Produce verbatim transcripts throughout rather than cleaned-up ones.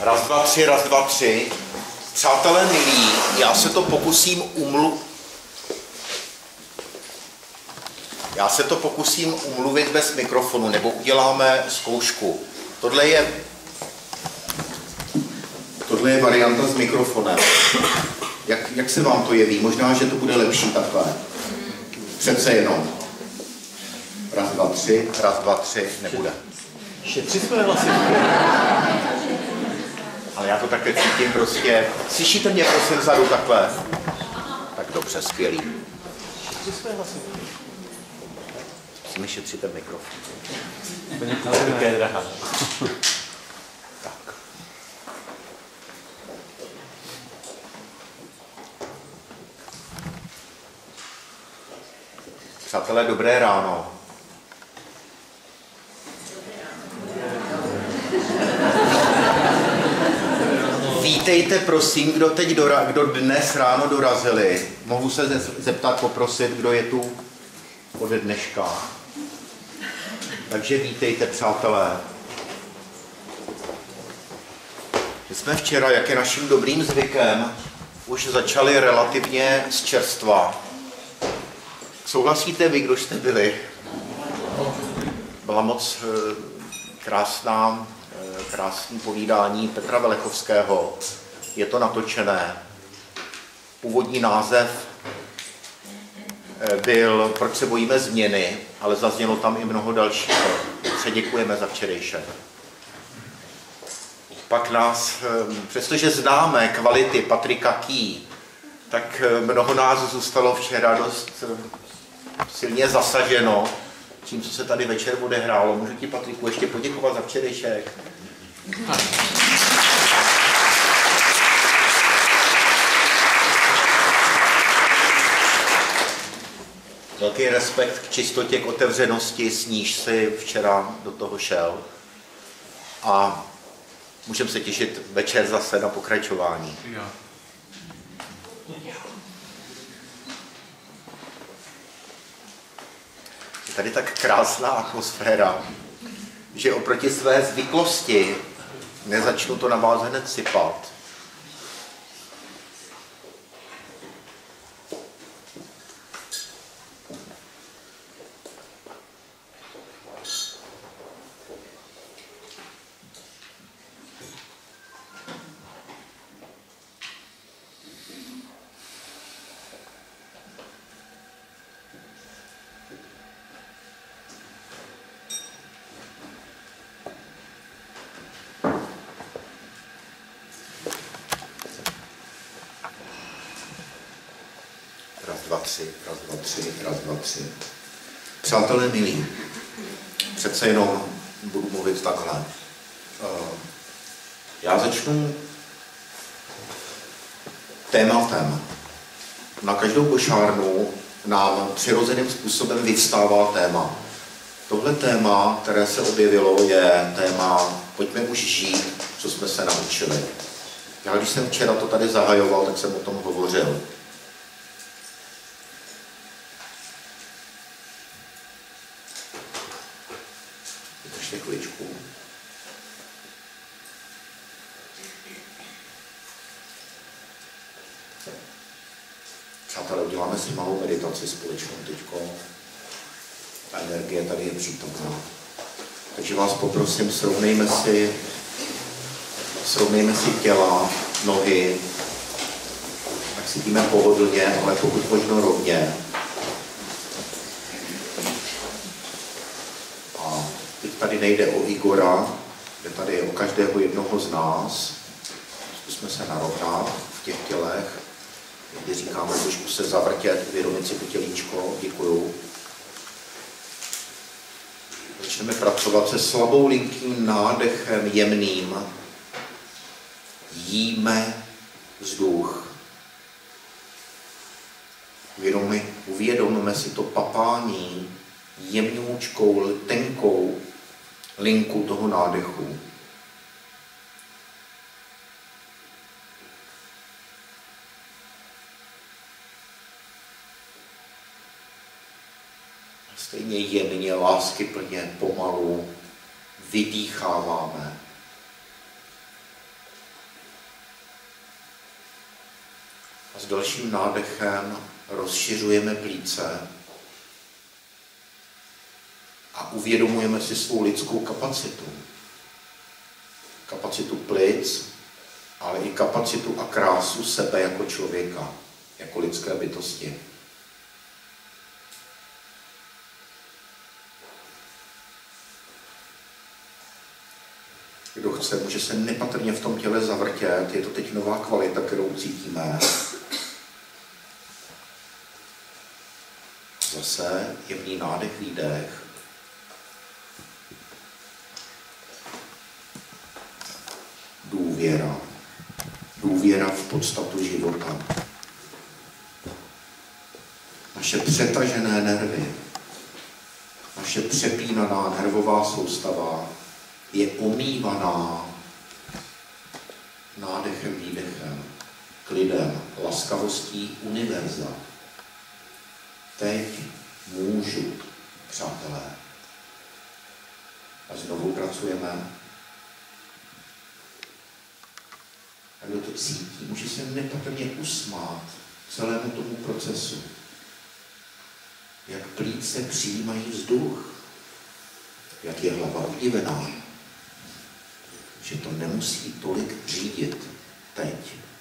Raz, dva, tři, raz, dva, tři. Přátelé milí, já se to pokusím umlu... Já se to pokusím umluvit bez mikrofonu, nebo uděláme zkoušku. Tohle je... Tohle je varianta s mikrofonem. Jak, jak se vám to jeví? Možná, že to bude lepší takhle. Přece jenom. Raz, dva, tři, raz, dva, tři, nebude. Šetři jsme hlasy. Ale já to takhle cítím prostě. Slyšíte mě prosím vzadu takhle? Tak dobře, skvělý. Šetři jsme hlasy. Musíme šetřit ten mikrofon. To je drahá. Tak. Přátelé, dobré ráno. Vítejte, prosím, kdo teď dora, kdo dnes ráno dorazili. Mohu se zeptat, poprosit, kdo je tu ode dneška. Takže vítejte, přátelé. My jsme včera, jak je naším dobrým zvykem, už začali relativně z čerstva. Souhlasíte vy, kdo jste byli? Byla moc krásná, krásný povídání Petra Velechovského. Je to natočené. Původní název byl Proč se bojíme změny, ale zaznělo tam i mnoho dalšího. Takže děkujeme za včerejšek. Pak nás, přestože známe kvality Patrika Key, tak mnoho nás zůstalo včera dost silně zasaženo tím, co se tady večer odehrálo. Můžu ti, Patriku, ještě poděkovat za včerejšek? Velký respekt k čistotě, k otevřenosti, s níž si včera do toho šel. A můžeme se těšit večer zase na pokračování. Jo. Je tady tak krásná atmosféra, že oproti své zvyklosti nezačnu to na vás hned sypat. Raz, dva, tři, raz, dva, tři, raz, dva, tři. Přátelé milí, přece jenom budu mluvit takhle. Já začnu tématem. Na každou košárnu nám přirozeným způsobem vyvstává téma. Tohle téma, které se objevilo, je téma Pojďme už žít, co jsme se naučili. Já když jsem včera to tady zahajoval, tak jsem o tom hovořil. Ještě chviličku. Přátelé, uděláme si malou meditaci společnou teďko. Ta energie tady je přítomná. Takže vás poprosím, srovnejme si, srovnejme si těla, nohy, tak sedíme pohodlně, ale pokud možno rovně. A teď tady nejde o Igora, jde tady o každého jednoho z nás. Zkusme se narovnat v těch tělech. Kdy říkáme, trošku se zavrtět, uvědomit si to tělíčko. Děkuju. Začneme pracovat se slabou linkým nádechem, jemným. Jíme vzduch. Uvědomíme si to papání jemňoučkou, tenkou linku toho nádechu. Stejně jemně, láskyplně, pomalu vydýcháváme. A s dalším nádechem rozšiřujeme plíce a uvědomujeme si svou lidskou kapacitu. Kapacitu plic, ale i kapacitu a krásu sebe jako člověka, jako lidské bytosti. Kdo chce, může se nepatrně v tom těle zavrtět, je to teď nová kvalita, kterou cítíme. Zase jemný nádech, výdech. Důvěra. Důvěra v podstatu života. Naše přetažené nervy, naše přepínaná nervová soustava je omývaná nádechem, výdechem, klidem, laskavostí univerza. Teď můžu, přátelé. A znovu pracujeme. A kdo to cítí, může se nepatrně usmát celému tomu procesu. Jak plíce přijímají vzduch, jak je hlava udivená, že to nemusí tolik řídit teď.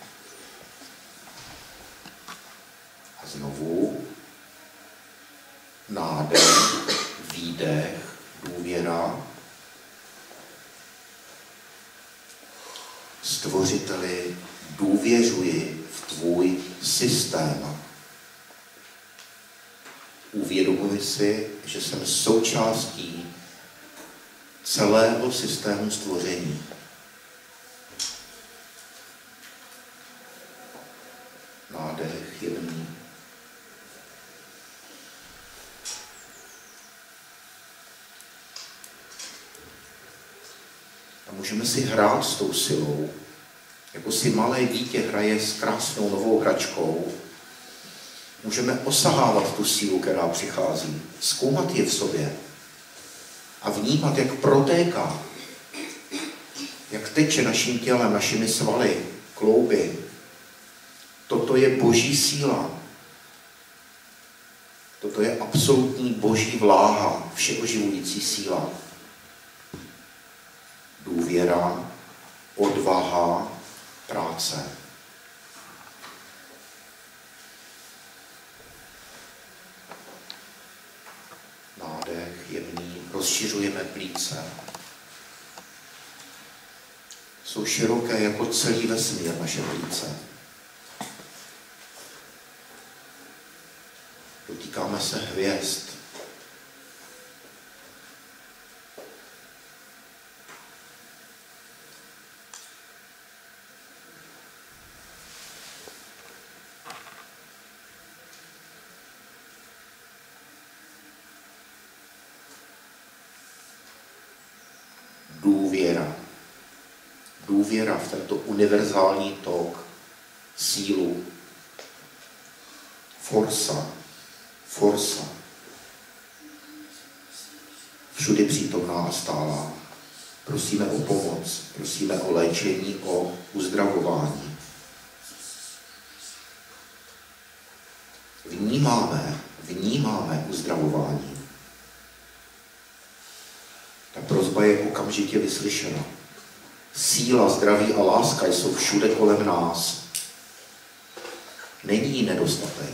A znovu nádech, výdech, důvěra. Stvořiteli, důvěřuji v tvůj systém. Uvědomuji si, že jsem součástí celého systému stvoření. Nádech jemný. A můžeme si hrát s tou silou, jako si malé dítě hraje s krásnou novou hračkou. Můžeme osahávat tu sílu, která přichází, zkoumat je v sobě a vnímat, jak protéká, jak teče naším tělem, našimi svaly, klouby. Toto je boží síla. Toto je absolutní boží vláha, všeoživující síla. Důvěra, odvaha, práce. Nádech jemný, rozšiřujeme plíce. Jsou široké jako celý vesmír naše plíce. Dotýkáme se hvězd. Důvěra. Důvěra v tento univerzální tok, sílu, forsa, forsa. Všude přítomná a stálá. Prosíme o pomoc, prosíme o léčení, o uzdravování. Vnímáme, vnímáme uzdravování. Ta prosba je okamžitě vyslyšena. Síla, zdraví a láska jsou všude kolem nás. Není nedostatek.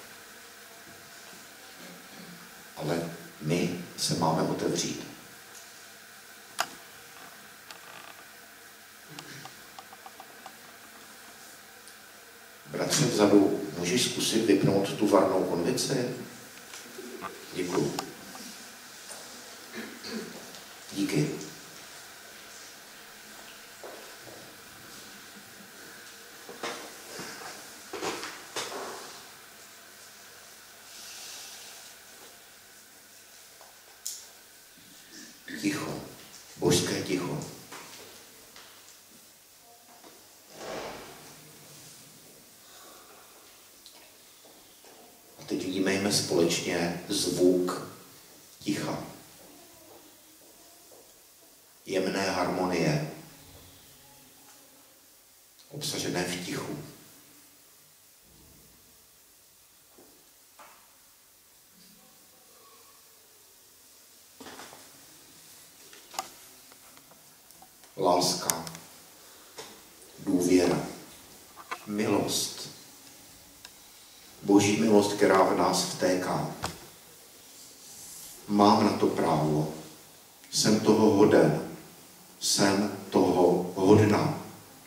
Ale my se máme otevřít. Bratře vzadu, můžeš zkusit vypnout tu varnou konvici? Děkuju. Díky. Ticho. Božské ticho. A teď vnímejme společně zvuk ticha. Jemné harmonie, obsažené v tichu. láska, důvěra, milost. Boží milost, která v nás vtéká. Mám na to právo. Jsem toho hoden. Jsem toho hodná.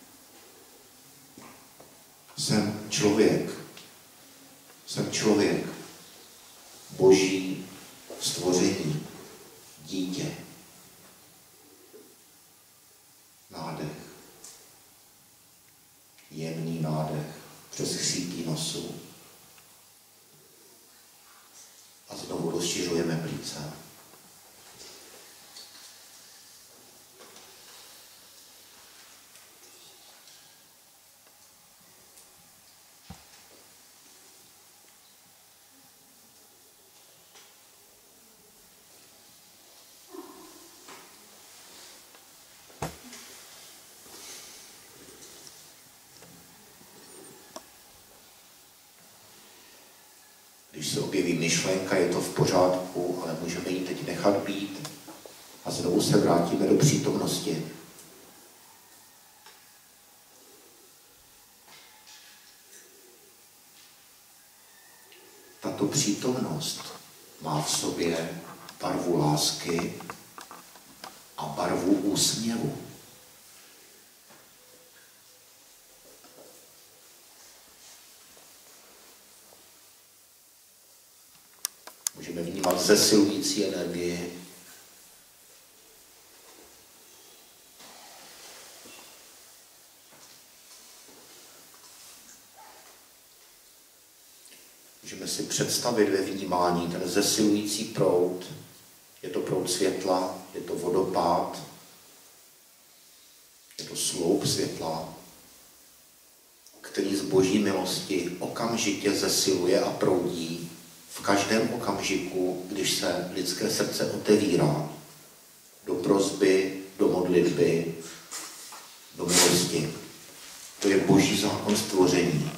Jsem člověk. Jsem člověk. Boží stvoření. Dítě. Nádech. Jemný nádech přes chřípí nosu. A znovu rozšiřujeme plíce. Když se objeví myšlenka, je to v pořádku, ale můžeme ji teď nechat být a znovu se vrátíme do přítomnosti. Tato přítomnost má v sobě barvu lásky a barvu úsměvu. Můžeme vnímat zesilující energii. Můžeme si představit ve vnímání ten zesilující proud. Je to proud světla, je to vodopád, je to sloup světla, který z Boží milosti okamžitě zesiluje a proudí v každém okamžiku, když se lidské srdce otevírá do prosby, do modlitby, do milosti. To je Boží zákon stvoření.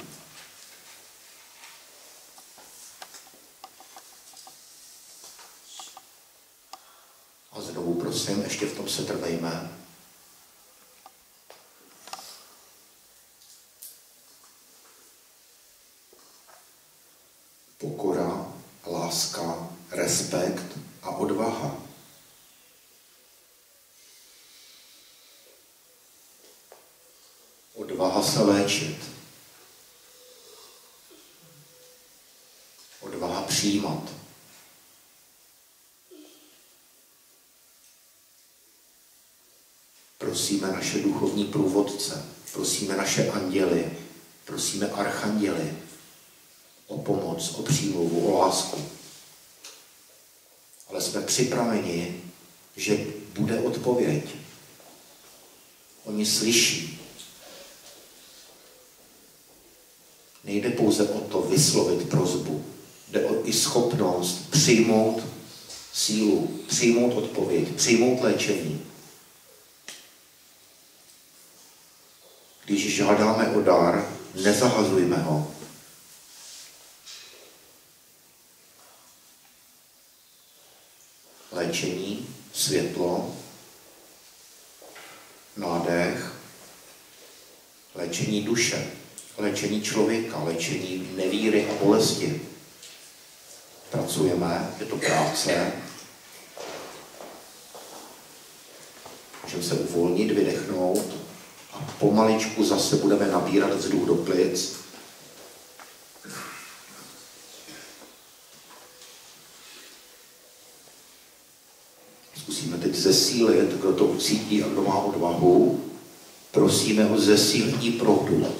A znovu prosím, ještě v tom se trvejme. Pokora, láska, respekt a odvaha. Odvaha se léčit. Odvaha přijímat. Prosíme naše duchovní průvodce, prosíme naše anděly, prosíme archanděly o pomoc, o přímluvu, o lásku. Ale jsme připraveni, že bude odpověď. Oni slyší. Nejde pouze o to vyslovit prosbu. Jde o i schopnost přijmout sílu, přijmout odpověď, přijmout léčení. Když žádáme o dar, nezahazujme ho. Léčení, světlo, nádech, léčení duše, léčení člověka, léčení nevíry a bolesti. Pracujeme, je to práce. Můžeme se uvolnit, vydechnout a pomaličku zase budeme nabírat vzduch do plic. Zkusíme teď zesílit, kdo to ucítí a kdo má odvahu. Prosíme o zesílení proudu.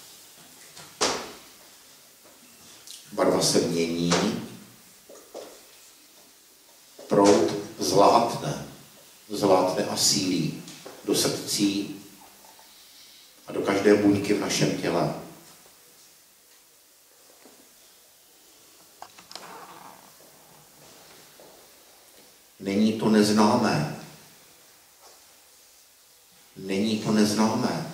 Barva se mění. Proud zlátne. Zlátne a sílí do srdcí a do každé buňky v našem těle. Není to neznámé. Není to neznámé.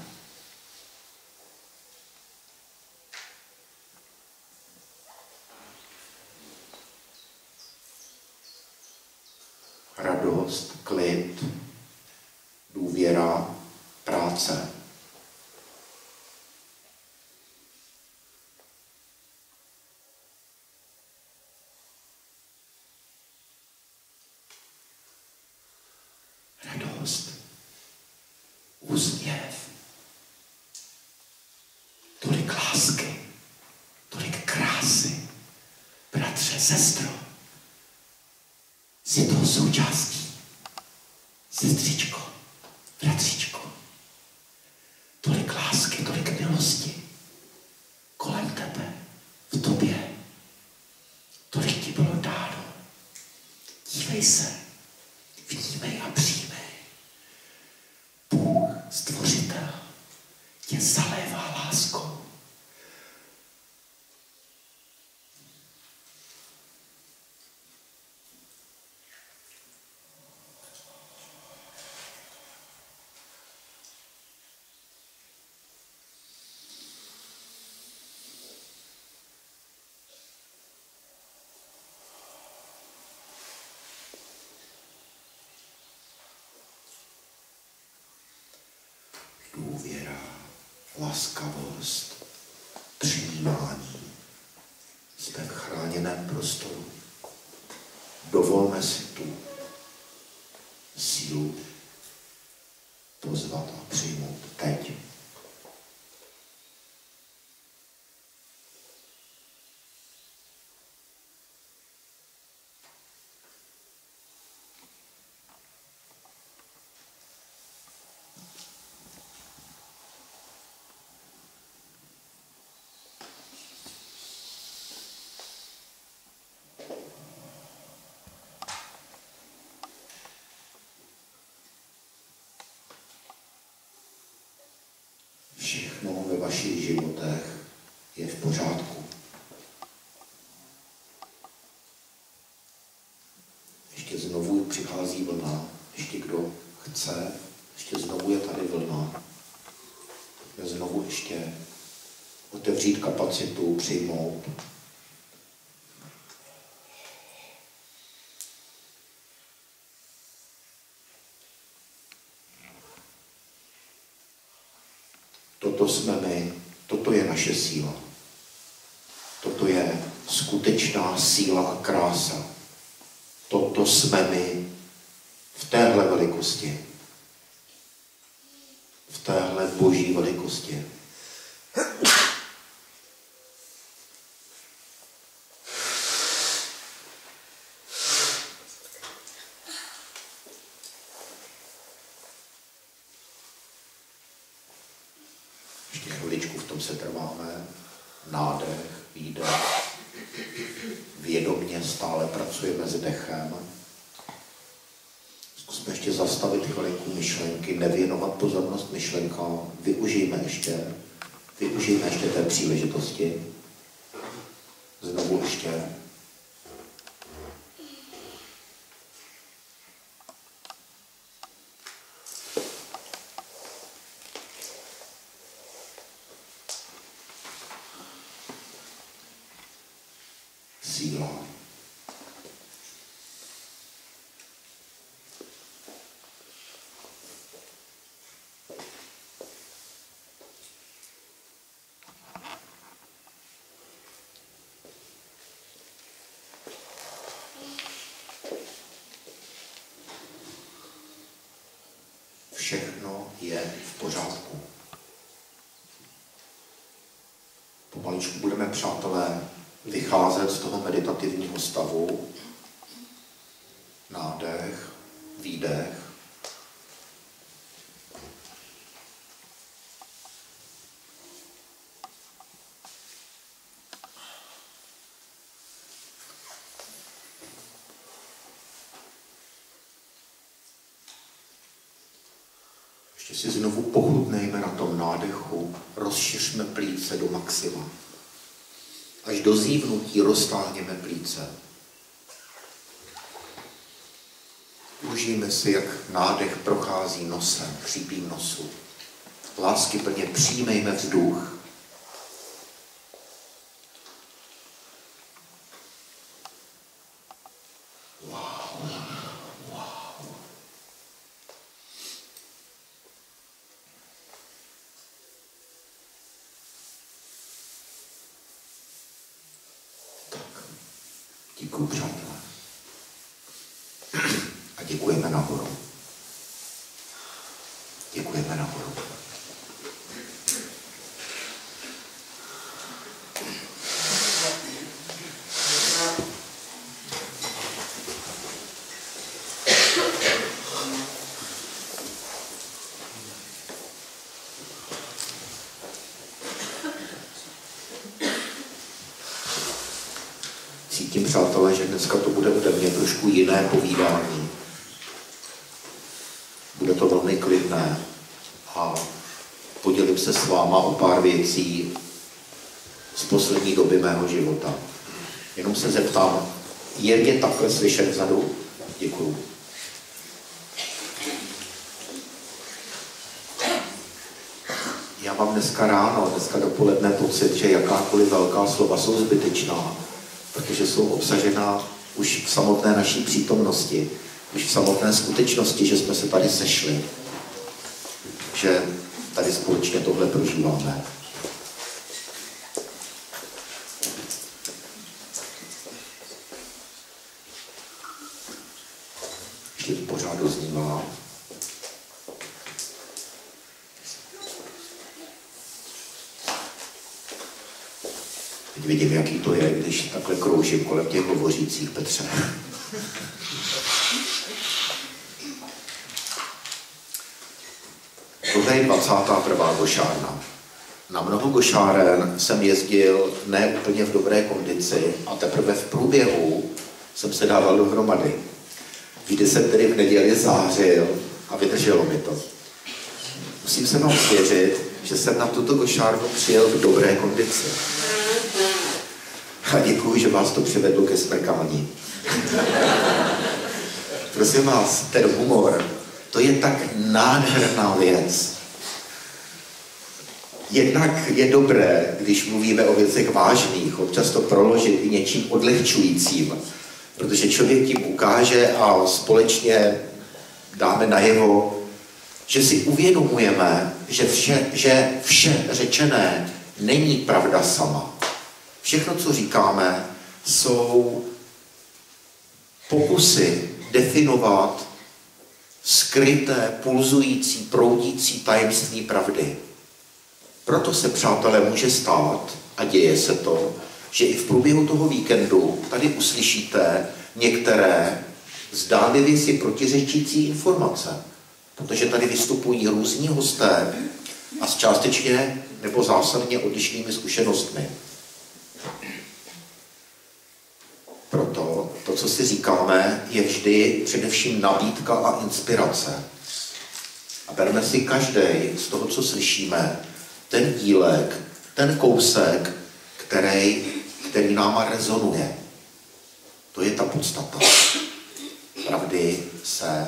Radost, klid, důvěra, radost, úsměv, tolik lásky, tolik krásy. Bratře, sestro, jsi toho součástí. Sestřičko, bratříčko, tolik lásky, tolik milosti kolem tebe, v tobě. Tolik ti bylo dáno. Dívej se, vnímej a přijmej. Bůh, stvořitel, tě zalévá láskou. Důvěra, laskavost, přijímání. Jsme v chráněném prostoru. Dovolme si tu sílu pozvat a přijmout teď. Všechno ve vašich životech je v pořádku. Ještě znovu přichází vlna. Ještě kdo chce, ještě znovu je tady vlna. Znovu ještě otevřít kapacitu, přijmout. Toto jsme my, toto je naše síla. Toto je skutečná síla a krása. Toto jsme my v téhle velikosti. V téhle boží velikosti. Ještě chviličku v tom se trváme. Nádech, výdech. Vědomně stále pracujeme s dechem. Zkusme ještě zastavit chvilinku myšlenky, nevěnovat pozornost myšlenkám. Využijme ještě, využijme ještě té příležitosti. Znovu ještě. Síla. Všechno je v pořádku. Pomaličku budeme, přátelé, vycházet z toho meditativního stavu. Nádech, výdech. Ještě si znovu pochutnejme na tom nádechu, rozšiřme plíce do maxima. Až do zívnutí roztáhněme plíce. Užijme si, jak nádech prochází nosem, chřípím nosu. Láskyplně přijmejme vzduch. Wow, wow. Děkuji, přátelé. A děkujeme nahoru. Cítím, přátelé, že dneska to bude ode mě trošku jiné povídání. Bude to velmi klidné a podělím se s váma o pár věcí z poslední doby mého života. Jenom se zeptám, je mě takhle slyšet vzadu? Děkuju. Já mám dneska ráno, dneska dopoledne pocit, že jakákoliv velká slova jsou zbytečná, protože jsou obsažená už v samotné naší přítomnosti, už v samotné skutečnosti, že jsme se tady sešli, že tady společně tohle prožíváme. Ještě pořád doznívá. Teď vidím, jaký to je, když takhle kroužím kolem těch hovořících, Petře. Tohle je dvacátá první gošárna. Na mnoho gošáren jsem jezdil ne úplně v dobré kondici a teprve v průběhu jsem se dával dohromady. Vždy jsem tedy v neděli zářil a vydrželo mi to. Musím se vám svěřit, že jsem na tuto gošárnu přijel v dobré kondici. A děkuji, že vás to přivedlo ke smrkání. Prosím vás, ten humor, to je tak nádherná věc. Jednak je dobré, když mluvíme o věcech vážných, občas to proložit i něčím odlehčujícím, protože člověk tím ukáže a společně dáme najevo, že si uvědomujeme, že vše, že vše řečené není pravda sama. Všechno, co říkáme, jsou pokusy definovat skryté, pulzující, proudící tajemství pravdy. Proto se, přátelé, může stát, a děje se to, že i v průběhu toho víkendu tady uslyšíte některé zdánlivě si protiřečící informace, protože tady vystupují různí hosté a s částečně nebo zásadně odlišnými zkušenostmi. Proto to, co si říkáme, je vždy především nabídka a inspirace. A berme si každý z toho, co slyšíme, ten dílek, ten kousek, který, který náma rezonuje. To je ta podstata. Pravdy se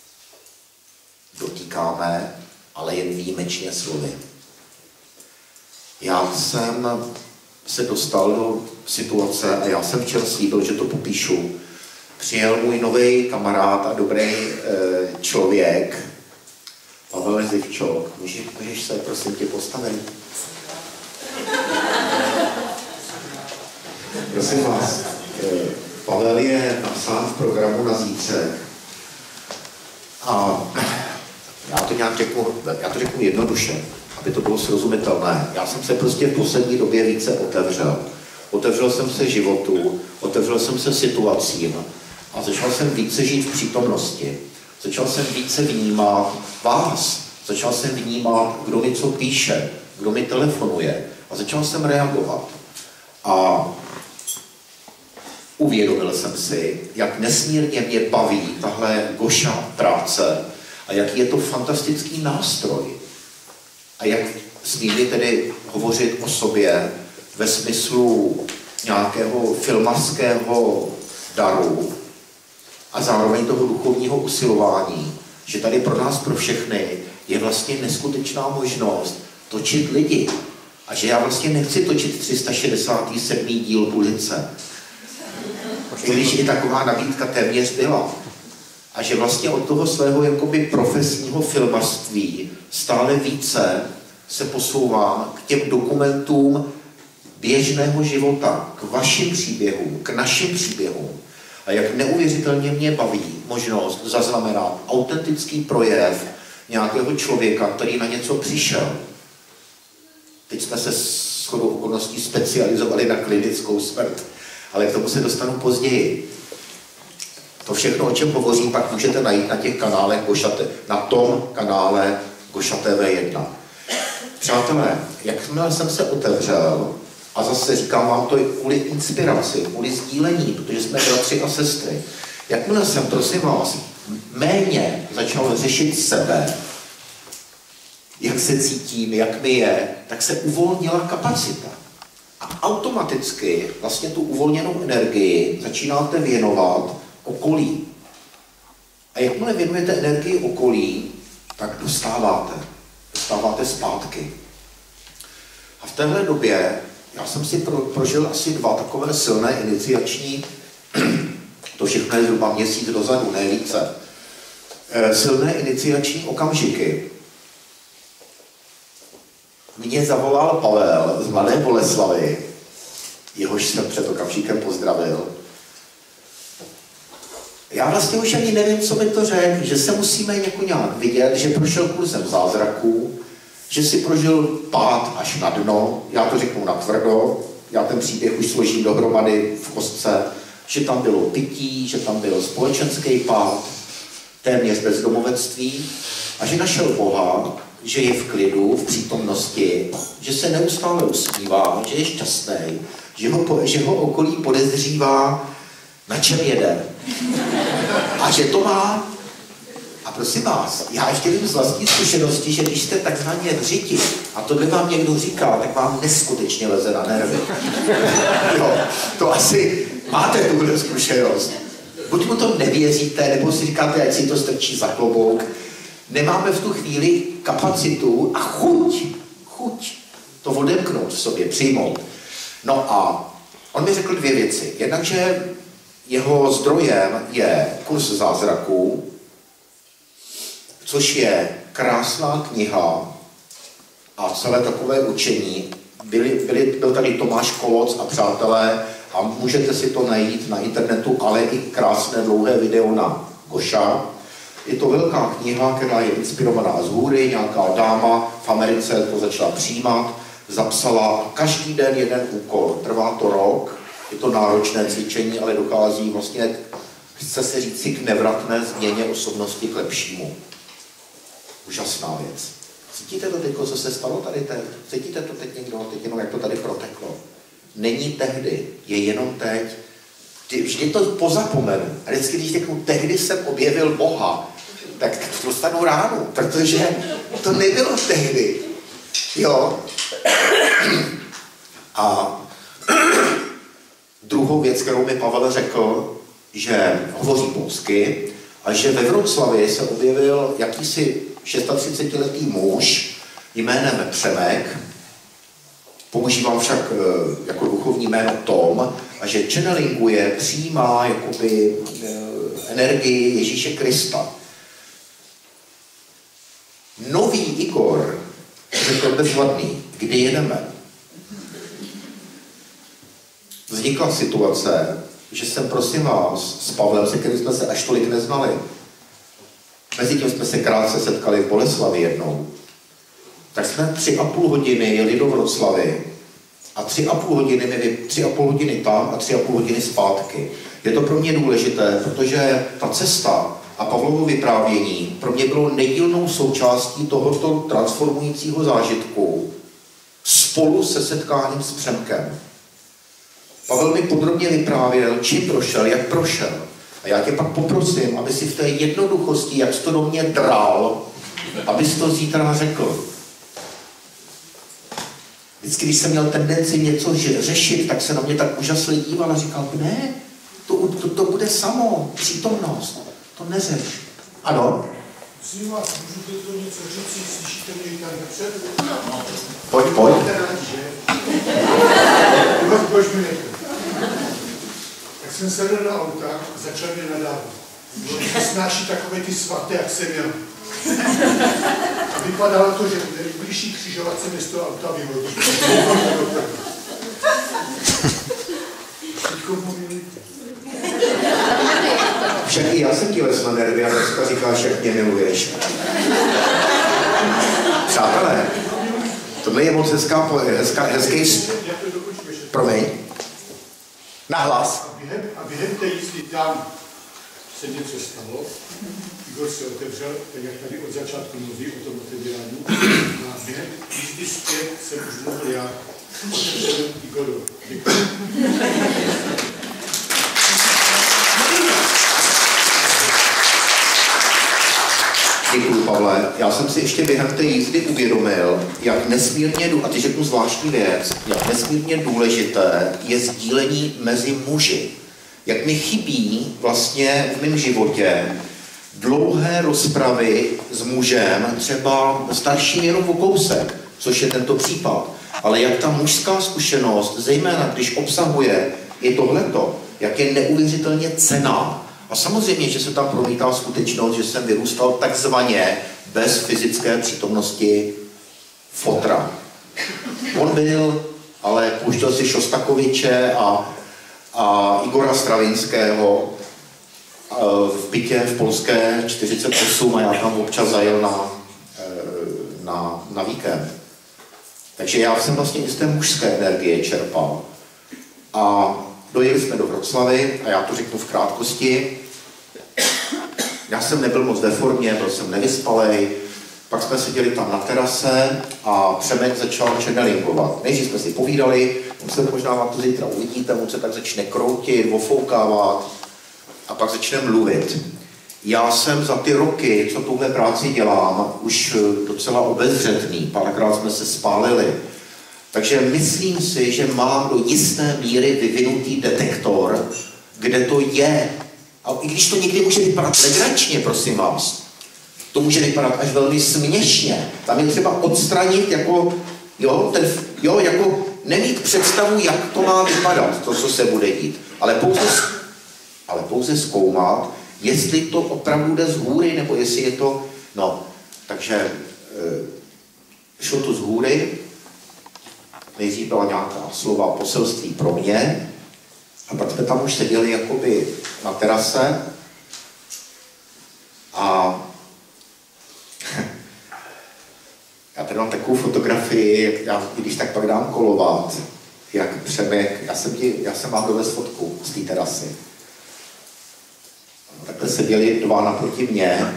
dotýkáme, ale jen výjimečně slovy. Já jsem se dostal do situace, a já jsem včera slíbil, že to popíšu. Přijel můj nový kamarád a dobrý e, člověk, Pavel Zivčok. Můžeš, můžeš se, prosím tě, postavit? Prosím vás, e, Pavel je napsán v programu na zítřek. A já to nějak řeknu, já to řeknu jednoduše, aby to bylo srozumitelné. Já jsem se prostě v poslední době více otevřel. Otevřel jsem se životu, otevřel jsem se situacím a začal jsem více žít v přítomnosti. Začal jsem více vnímat vás, začal jsem vnímat, kdo mi co píše, kdo mi telefonuje a začal jsem reagovat. A uvědomil jsem si, jak nesmírně mě baví tahle goša práce a jaký je to fantastický nástroj. A jak smím tedy hovořit o sobě ve smyslu nějakého filmařského daru a zároveň toho duchovního usilování, že tady pro nás, pro všechny, je vlastně neskutečná možnost točit lidi. A že já vlastně nechci točit tři sta šedesátý sedmý díl Bulice. I když i taková nabídka téměř byla. A že vlastně od toho svého jakoby profesního filmařství stále více se posouvám k těm dokumentům běžného života, k vašim příběhům, k našim příběhům. A jak neuvěřitelně mě baví možnost zaznamenat autentický projev nějakého člověka, který na něco přišel. Teď jsme se shodou okolností specializovali na klinickou smrt, ale k tomu se dostanu později. To všechno, o čem hovořím, pak můžete najít na těch kanálech Gošate, na tom kanále Goša T V jedna. Přátelé, jakmile jsem se otevřel A zase říkám vám to i kvůli inspiraci, kvůli sdílení, protože jsme bratři a sestry. Jakmile jsem, prosím vás, méně začal řešit sebe, jak se cítím, jak mi je, tak se uvolnila kapacita. A automaticky vlastně tu uvolněnou energii začínáte věnovat okolí. A jakmile věnujete energii okolí, tak dostáváte. Dostáváte zpátky. A v téhle době já jsem si pro, prožil asi dva takové silné iniciační, to všechno je zhruba měsíc dozadu, ne více, e, silné iniciační okamžiky. Mě zavolal Pavel z Mladé Boleslavy, jehož jsem před okamžikem pozdravil. Já vlastně už ani nevím, co mi to řekl, že se musíme jako nějak vidět, že prošel kurzem zázraků, že si prožil pád až na dno, já to řeknu natvrdo, já ten příběh už složím dohromady v kostce, že tam bylo pití, že tam byl společenský pád, téměř bezdomovectví a že našel Boha, že je v klidu, v přítomnosti, že se neustále usmívá, že je šťastný, že ho, že ho okolí podezřívá, na čem jede. A že to má. A prosím vás, já ještě vím z vlastní zkušenosti, že když jste takzvaně v řiti, a to by vám někdo říká, tak vám neskutečně leze na nervy. Jo, to asi máte tuhle zkušenost. Buď mu to nevěříte, nebo si říkáte, ať si to strčí za klobouk. Nemáme v tu chvíli kapacitu a chuť, chuť to odemknout v sobě, přijmout. No a on mi řekl dvě věci. Jednak, že jeho zdrojem je kurz zázraků, což je krásná kniha a celé takové učení. Byli, byli, byl tady Tomáš Koloc a přátelé a můžete si to najít na internetu, ale i krásné dlouhé video na Goša. Je to velká kniha, která je inspirovaná z hůry, nějaká dáma v Americe to začala přijímat, zapsala každý den jeden úkol, trvá to rok, je to náročné cvičení, ale dochází vlastně, chce se říci, k nevratné změně osobnosti k lepšímu. Úžasná věc. Cítíte to teď, co se stalo tady teď? Cítíte to teď někdo? Teď jenom, jak to tady proteklo. Není tehdy, je jenom teď. Vždy to pozapomenu. A vždycky, když řeknu, tehdy jsem objevil Boha, tak dostanu ránu, protože to nebylo tehdy. Jo? A druhou věc, kterou mi Pavel řekl, že hovoří polsky a že ve Vroclavi se objevil jakýsi třicetišestiletý muž jménem Přemek, používám však jako duchovní jméno Tom, a že channelinguje, přijímá jakoby energii Ježíše Krista. Nový Igor řekl bezvadný, kdy jedeme. Vznikla situace, že jsem, prosím vás, s Pavlem, se kterým jsme se až tolik neznali. Mezitím jsme se krátce setkali v Boleslavi jednou. Tak jsme tři a půl hodiny jeli do Vroclavy a tři a půl hodiny, my, tři a půl hodiny tam a tři a půl hodiny zpátky. Je to pro mě důležité, protože ta cesta a Pavlovo vyprávění pro mě bylo nedílnou součástí tohoto transformujícího zážitku spolu se setkáním s Přemkem. Pavel mi podrobně vyprávěl, čím prošel, jak prošel. A já tě pak poprosím, aby si v té jednoduchosti, jak jsi to do mě dral, abys to zítra řekl. Vždycky, když jsem měl tendenci něco řešit, tak se na mě tak úžasně díval a říkal, ne, to, to, to bude samo, přítomnost, to neřeš. Ano? Prosím vás, můžu to něco říct, slyšíte mě tam nepřed? Pojď, pojď. Pojď mi nekde. Tak jsem sedl na auta a začal mě nadávat. Že snáší takové ty svaté, jak jsem měl. A vypadalo to, že nejbližší křižovatce mě z toho auta vyhodí. Teďko mluvím. Však i já jsem ti les na nervy a dneska říkáš, jak mě miluješ. Přátelé, tohle je moc hezká, hezká, hezký... Promiň. Nahlas. A během, a během té jízdy tam se něco stalo. Igor se otevřel, tak jak tady od začátku mluví o tom otevírání. A během jízdy zpět jsem už mluvil já. Igoru. Děkuji. Děkuji, Pavle. Já jsem si ještě během té jízdy uvědomil, jak nesmírně, a ty řeknu zvláštní věc, jak nesmírně důležité je sdílení mezi muži. Jak mi chybí vlastně v mém životě dlouhé rozpravy s mužem, třeba starším jenom o kousek, což je tento případ. Ale jak ta mužská zkušenost, zejména když obsahuje i tohleto, jak je neuvěřitelně cenná. A samozřejmě, že se tam promítá skutečnost, že jsem vyrůstal takzvaně bez fyzické přítomnosti fotra. On byl, ale pouštěl si Šostakoviče a, a Igora Stravinského v bytě v Polské čtyřicet osm a já tam občas zajel na, na, na víkend. Takže já jsem vlastně i z té mužské energie čerpal. A dojeli jsme do Vroclavy a já to řeknu v krátkosti. Já jsem nebyl moc ve formě, byl jsem nevyspalej, pak jsme seděli tam na terase a Přemek začal černelingovat. Nejdřív jsme si povídali, on se možná vám to zítra uvidíte, on se tak začne kroutit, ofoukávat a pak začne mluvit. Já jsem za ty roky, co tuhle práci dělám, už docela obezřetný, párkrát jsme se spálili. Takže myslím si, že mám do jisté míry vyvinutý detektor, kde to je. A i když to někdy může vypadat legračně, prosím vás, to může vypadat až velmi směšně. Tam je třeba odstranit jako, jo, ten, jo, jako nemít představu, jak to má vypadat, to, co se bude dít. Ale pouze, ale pouze zkoumat, jestli to opravdu jde z hůry, nebo jestli je to, no, takže e, šlo to z hůry, nejdřív byla nějaká slova poselství pro mě, a pak jsme tam už seděli jakoby na terase a já tady mám takovou fotografii, já, když tak pak dám kolovat, jak Přemek, já jsem, ti, já jsem vám dovez fotku z té terasy. Takhle seděli dva naproti mě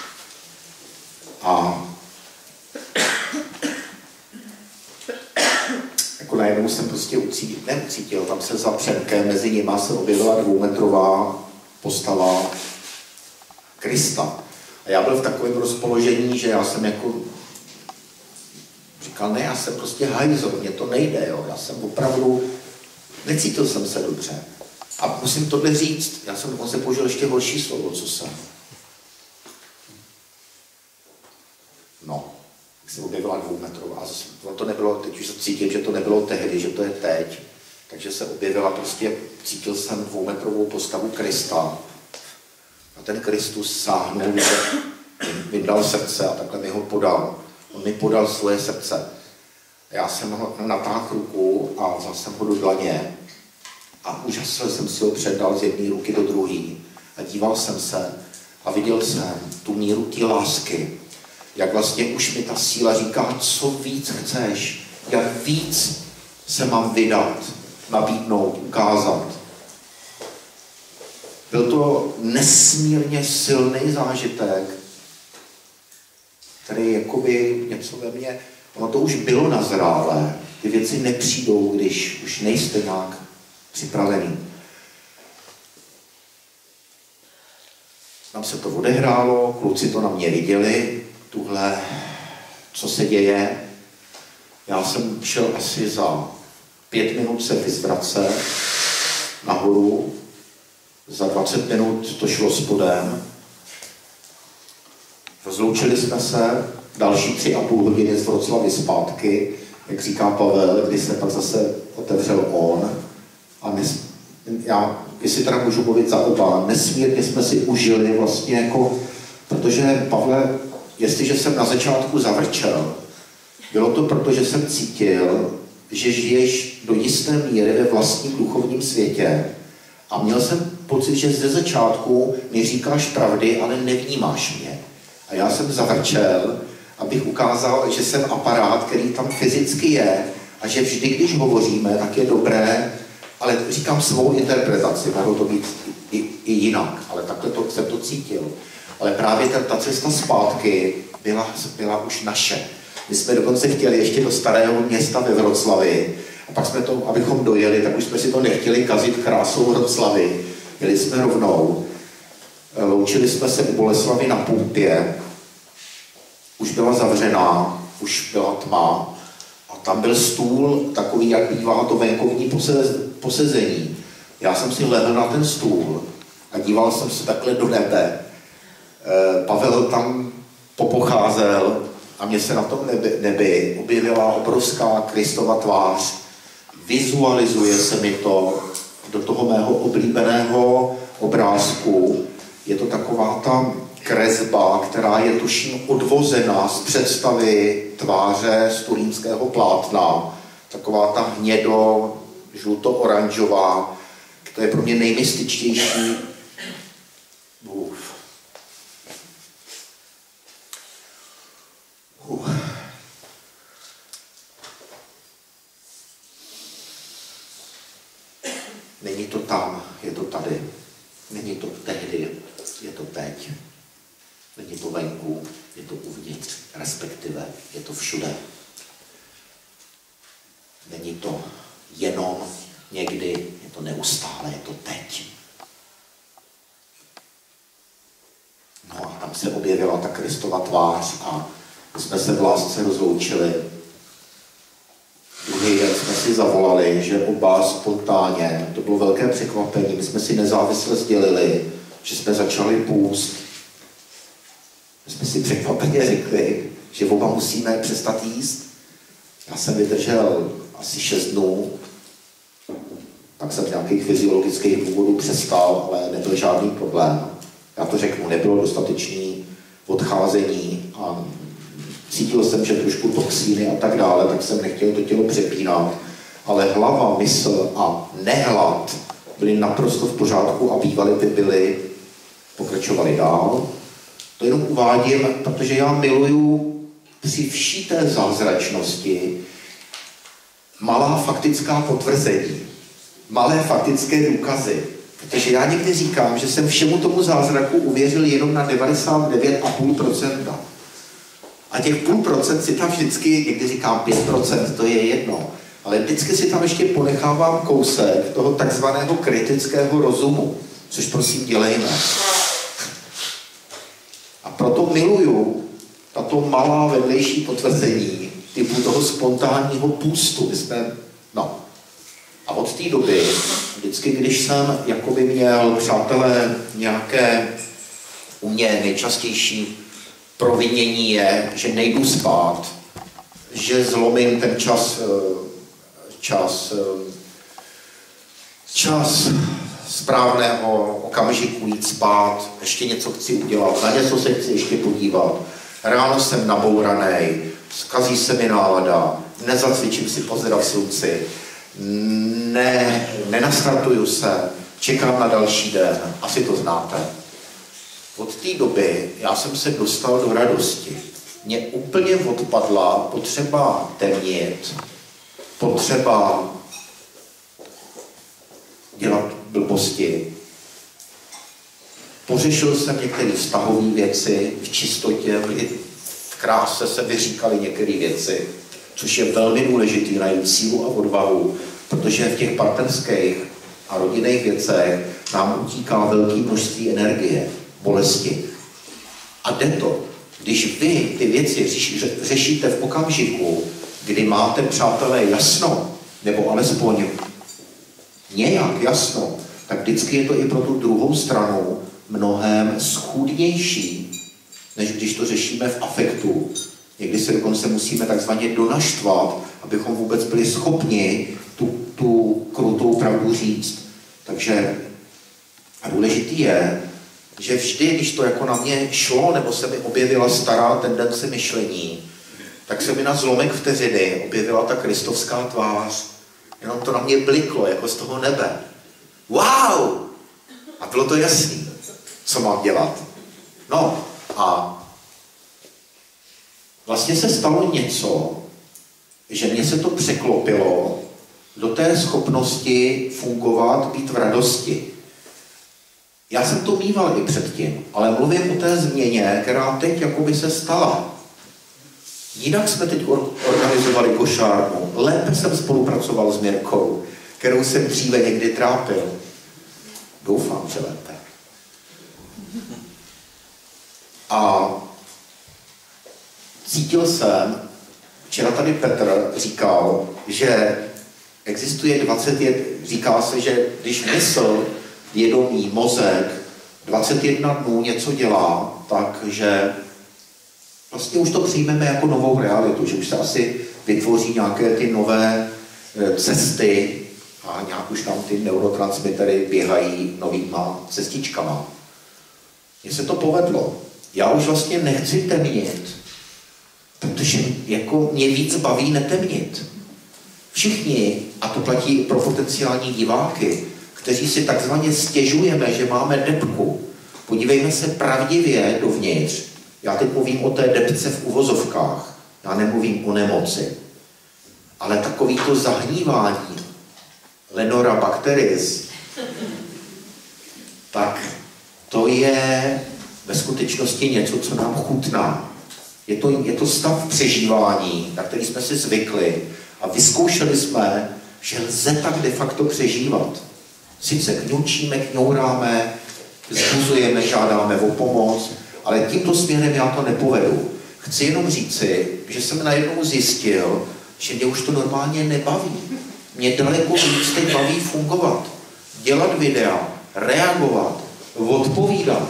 a jako najednou jsem prostě ucítil, neucítil, tam se za Přemkem, mezi nimi se objevila dvoumetrová postava Krista. A já byl v takovém rozpoložení, že já jsem jako říkal, ne, já jsem prostě hajzl, mně to nejde, jo. Já jsem opravdu, necítil jsem se dobře. A musím tohle říct, já jsem dokonce použil ještě horší slovo, co jsem. No, jak se objevila dvoumetrová. A zase, to nebylo, teď už cítím, že to nebylo tehdy, že to je teď. Takže se objevila prostě, cítil jsem dvoumetrovou postavu Krista. A ten Kristus sáhnul, mi dal srdce a takhle mi ho podal. On mi podal svoje srdce. Já jsem ho natáhl ruku a vzal jsem ho do dlaně. A úžasně jsem si ho předal z jedné ruky do druhé. A díval jsem se a viděl jsem tu míru té lásky. Jak vlastně už mi ta síla říká, co víc chceš, jak víc se mám vydat, nabídnout, ukázat. Byl to nesmírně silný zážitek, který jakoby něco ve mně, ono to už bylo nazrálé. Ty věci nepřijdou, když už nejste nějak připravený. Tam se to odehrálo, kluci to na mě viděli, tuhle, co se děje. Já jsem šel asi za pět minut se vyzvracet nahoru, za dvacet minut to šlo spodem. Rozloučili jsme se, další tři a půl hodiny z Vroclavy zpátky, jak říká Pavel, kdy se pak zase otevřel on. A nes, já, jestli teda můžu mluvit za oba, nesmírně jsme si užili vlastně jako, protože Pavle, jestliže jsem na začátku zavrčel, bylo to proto, že jsem cítil, že žiješ do jisté míry ve vlastním duchovním světě a měl jsem pocit, že ze začátku mi říkáš pravdy, ale nevnímáš mě. A já jsem zavrčel, abych ukázal, že jsem aparát, který tam fyzicky je a že vždy, když hovoříme, tak je dobré, ale říkám svou interpretaci, mohlo to být i, i jinak, ale takhle to, jsem to cítil. Ale právě ta, ta cesta zpátky byla, byla už naše. My jsme dokonce chtěli ještě do starého města ve Vroclavi A pak jsme to, abychom dojeli, tak už jsme si to nechtěli kazit krásou Vroclavy. Jeli jsme rovnou. Loučili jsme se u Boleslavy na pumpě. Už byla zavřená, už byla tma. A tam byl stůl, takový, jak bývá to venkovní posezení. Já jsem si lehl na ten stůl a díval jsem se takhle do nebe. Pavel tam popocházel a mně se na tom nebi, nebi objevila obrovská Kristova tvář. Vizualizuje se mi to do toho mého oblíbeného obrázku. Je to taková ta kresba, která je tuším odvozená z představy tváře z turínského plátna. Taková ta hnědo, žluto-oranžová. To je pro mě nejmystičtější. Uf. Uf. Není to tam, je to tady. Není to tehdy, je to teď. Není to venku, je to uvnitř, respektive je to všude. Není to jenom někdy, je to neustále, je to teď. No a tam se objevila ta Kristova tvář a jsme se v lásce rozloučili. Druhý den jsme si zavolali, že oba spontánně, to bylo velké překvapení, my jsme si nezávisle sdělili, že jsme začali půst. My jsme si překvapeně řekli, že oba musíme přestat jíst. Já jsem vydržel asi šest dnů, pak jsem z nějakých fyziologických důvodů přestal, ale nebyl žádný problém. Já to řeknu, nebylo dostatečný odcházení a cítil jsem, že trošku toxíny a tak dále, tak jsem nechtěl to tělo přepínat. Ale hlava, mysl a nehlad byly naprosto v pořádku a bývaly by byly, pokračovali dál. To jenom uvádím, protože já miluju při vší té zázračnosti malá faktická potvrzení, malé faktické důkazy. Protože já někdy říkám, že jsem všemu tomu zázraku uvěřil jenom na devadesát devět celá pět procenta. A těch půl procent si tam vždycky, někdy říkám pět procent, to je jedno, ale vždycky si tam ještě ponechávám kousek toho takzvaného kritického rozumu, což prosím dělejme. A proto miluju tato malá vedlejší potvrzení typu toho spontánního půstu. My jsme, no. A od té doby, vždycky, když jsem jakoby měl, přátelé, nějaké u mě nejčastější provinění je, že nejdu spát, že zlomím ten čas, čas, čas správného okamžiku jít spát, ještě něco chci udělat, na něco se chci ještě podívat. Ráno jsem nabouranej, zkazí se mi nálada, nezacvičím si pozdrav slunci, ne, nenastartuju se, čekám na další den, asi to znáte. Od té doby já jsem se dostal do radosti. Mně úplně odpadla potřeba temnit, potřeba dělat blbosti. Pořešil jsem některé vztahové věci v čistotě, v kráse se vyříkaly některé věci, což je velmi důležité najít sílu a odvahu, protože v těch partnerských a rodinných věcech nám utíká velké množství energie, bolesti. A jde to, když vy ty věci řešíte v okamžiku, kdy máte, přátelé, jasno, nebo alespoň nějak jasno, tak vždycky je to i pro tu druhou stranu mnohem schůdnější, než když to řešíme v afektu. Někdy se dokonce musíme takzvaně donaštvat, abychom vůbec byli schopni tu, tu krutou pravdu říct. Takže a důležitý je, že vždy, když to jako na mě šlo, nebo se mi objevila stará tendence myšlení, tak se mi na zlomek vteřiny objevila ta kristovská tvář. Jenom to na mě bliklo, jako z toho nebe. Wow! A bylo to jasný, co mám dělat. No a vlastně se stalo něco, že mně se to překlopilo do té schopnosti fungovat, být v radosti. Já jsem to mýval i předtím, ale mluvím o té změně, která teď jakoby se stala. Jinak jsme teď organizovali košárnu. Lépe jsem spolupracoval s Mirkou, kterou jsem dříve někdy trápil. Doufám, že lépe. A cítil jsem, včera tady Petr říkal, že existuje dvacet jedna, říká se, že když mysl, vědomí, mozek dvacet jedna dnů něco dělá, takže vlastně už to přijmeme jako novou realitu, že už se asi vytvoří nějaké ty nové cesty a nějak už tam ty neurotransmitery běhají novýma cestičkama. Mně se to povedlo. Já už vlastně nechci temnit, protože jako mě víc baví netemnit. Všichni, a to platí pro potenciální diváky, kteří si takzvaně stěžujeme, že máme depku, podívejme se pravdivě dovnitř. Já teď mluvím o té depce v uvozovkách, já nemluvím o nemoci. Ale takovýto zahnívání Lenora bacteris, tak to je ve skutečnosti něco, co nám chutná. Je to, je to stav přežívání, na který jsme si zvykli a vyzkoušeli jsme, že lze tak de facto přežívat. Sice kňučíme, kňouráme, zbuzujeme, žádáme o pomoc, ale tímto směrem já to nepovedu. Chci jenom říci, že jsem najednou zjistil, že mě už to normálně nebaví. Mě daleko víc teď baví fungovat, dělat videa, reagovat, odpovídat.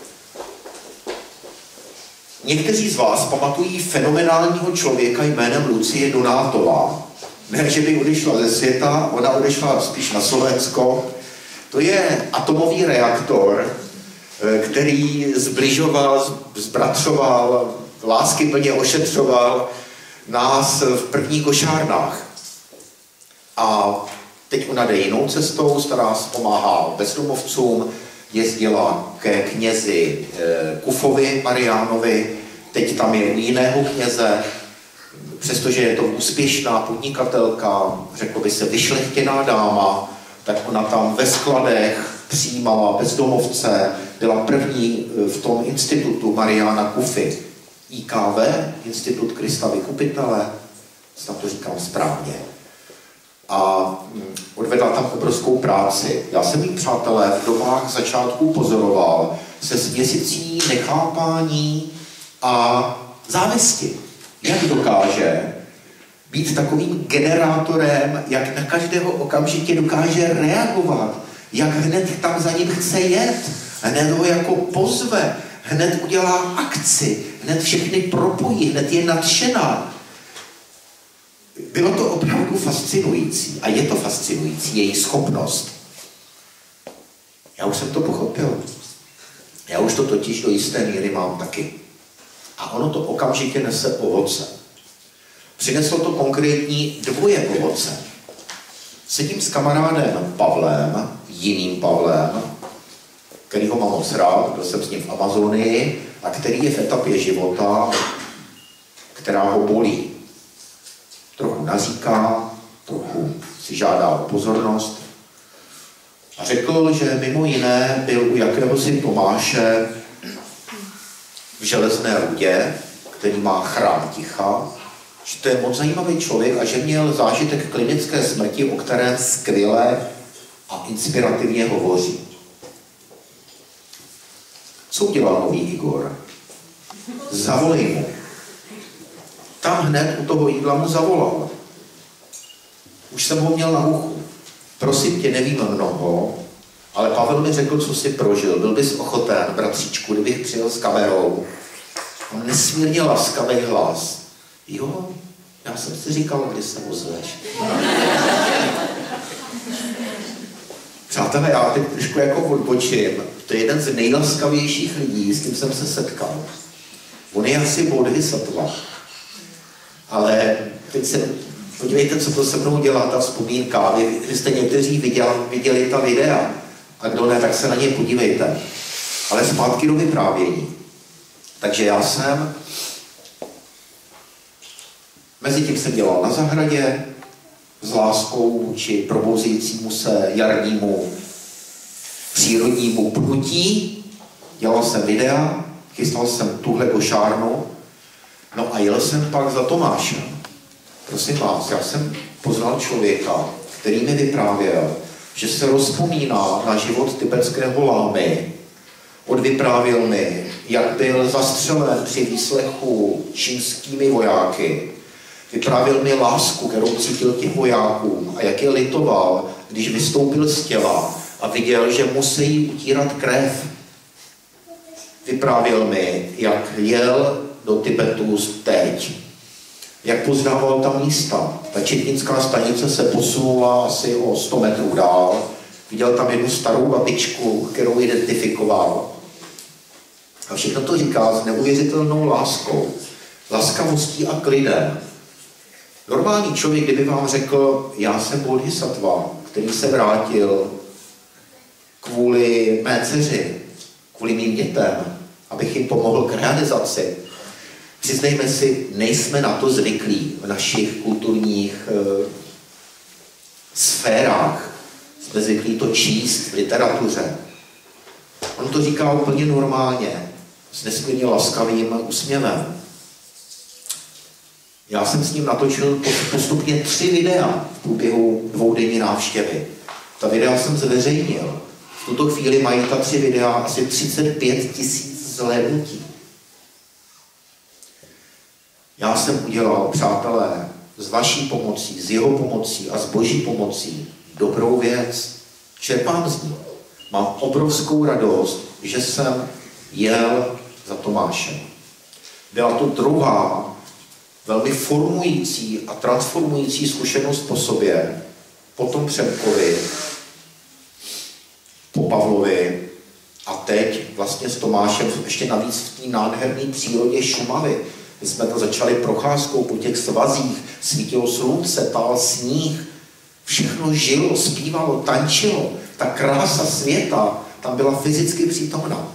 Někteří z vás pamatují fenomenálního člověka jménem Lucie Donátová. Ne, že by odešla ze světa, ona odešla spíš na Slovensko. To je atomový reaktor, který zbližoval, zbratřoval, láskyplně ošetřoval nás v prvních košárnách. A teď ona jde jinou cestou, stará se pomáhá bezdomovcům, jezdila ke knězi Kufovi Mariánovi, teď tam je jiného kněze, přestože je to úspěšná podnikatelka, řekl by se vyšlechtěná dáma, tak ona tam ve skladech přijímala bezdomovce, byla první v tom institutu Mariána Kufy, I K V, Institut Krista Vykupitele, snad to říkám správně. A odvedla tam obrovskou práci. Já jsem jí, přátelé, v dobách začátku pozoroval se směsicí nechápání a závisti. Jak dokáže být takovým generátorem, jak na každého okamžitě dokáže reagovat, jak hned tam za ním chce jet, hned ho jako pozve, hned udělá akci, hned všechny propojí, hned je nadšená. Bylo to opravdu fascinující a je to fascinující, její schopnost. Já už jsem to pochopil. Já už to totiž do jisté míry mám taky. A ono to okamžitě nese ovoce. Přineslo to konkrétní dvoje ovoce. Sedím s kamarádem Pavlem, jiným Pavlem, kterýho mám moc rád, byl jsem s ním v Amazonii a který je v etapě života, která ho bolí. Trochu naříká, trochu si žádá o pozornost. A řekl, že mimo jiné byl u jakéhosi Tomáše v Železné Rudě, který má chrám ticha, že to je moc zajímavý člověk a že měl zážitek klinické smrti, o kterém skvěle a inspirativně hovoří. Co udělal nový Igor? Zavolej mu. Tam hned u toho jídla mu zavolal. Už jsem ho měl na uchu. Prosím tě, nevím mnoho, ale Pavel mi řekl, co si prožil. Byl bys ochoten, bratříčku, kdybych přijel s kamerou. On nesmírně laskavý hlas. Jo, já jsem si říkal, kdy se ozveš. Přátelé, já teď trošku jako odbočím. To je jeden z nejlaskavějších lidí, s tím jsem se setkal. On je asi bodhisattva. Ale teď se, podívejte, co to se mnou dělá, ta vzpomínka. Vy, vy jste někteří viděl, viděli ta videa. A kdo ne, tak se na ně podívejte. Ale zpátky do vyprávění. Takže já jsem, mezi tím jsem dělal na zahradě, s láskou vůči probouzejícímu se jarnímu přírodnímu pnutí. Dělal jsem videa, chystal jsem tuhle košárnu No a jel jsem pak za Tomášem. Prosím vás, já jsem poznal člověka, který mi vyprávěl, že se rozpomíná na život tibetského lámy. Odvyprávěl mi, jak byl zastřelen při výslechu čínskými vojáky. Vyprávěl mi lásku, kterou cítil těch vojákům a jak je litoval, když vystoupil z těla a viděl, že musí utírat krev. Vyprávěl mi, jak jel do Tibetu teď, jak poznával tam místa. Ta četnická stanice se posunula asi o sto metrů dál. Viděl tam jednu starou babičku, kterou identifikoval. A všechno to říká s neuvěřitelnou láskou, laskavostí a klidem. Normální člověk, kdyby vám řekl, já jsem bodhisattva, který se vrátil kvůli mé dceři, kvůli mým dětem, abych jim pomohl k realizaci. Přiznejme si, nejsme na to zvyklí v našich kulturních e, sférách. Jsme zvyklí to číst v literatuře. On to říká úplně normálně, s nesmírně laskavým úsměvem. Já jsem s ním natočil postupně tři videa v průběhu dvoudenní návštěvy. Ta videa jsem zveřejnil. V tuto chvíli mají ta tři videa asi třicet pět tisíc zhlédnutí. Já jsem udělal, přátelé, s vaší pomocí, s jeho pomocí a s boží pomocí dobrou věc. Čerpám z ní. Mám obrovskou radost, že jsem jel za Tomášem. Byla to druhá, velmi formující a transformující zkušenost po sobě, po tom Přemkovi, po Pavlovi a teď vlastně s Tomášem, ještě navíc v té nádherné přírodě Šumavy. My jsme to začali procházkou po těch svazích, svítilo slunce, tál sníh, všechno žilo, zpívalo, tančilo. Ta krása světa tam byla fyzicky přítomná.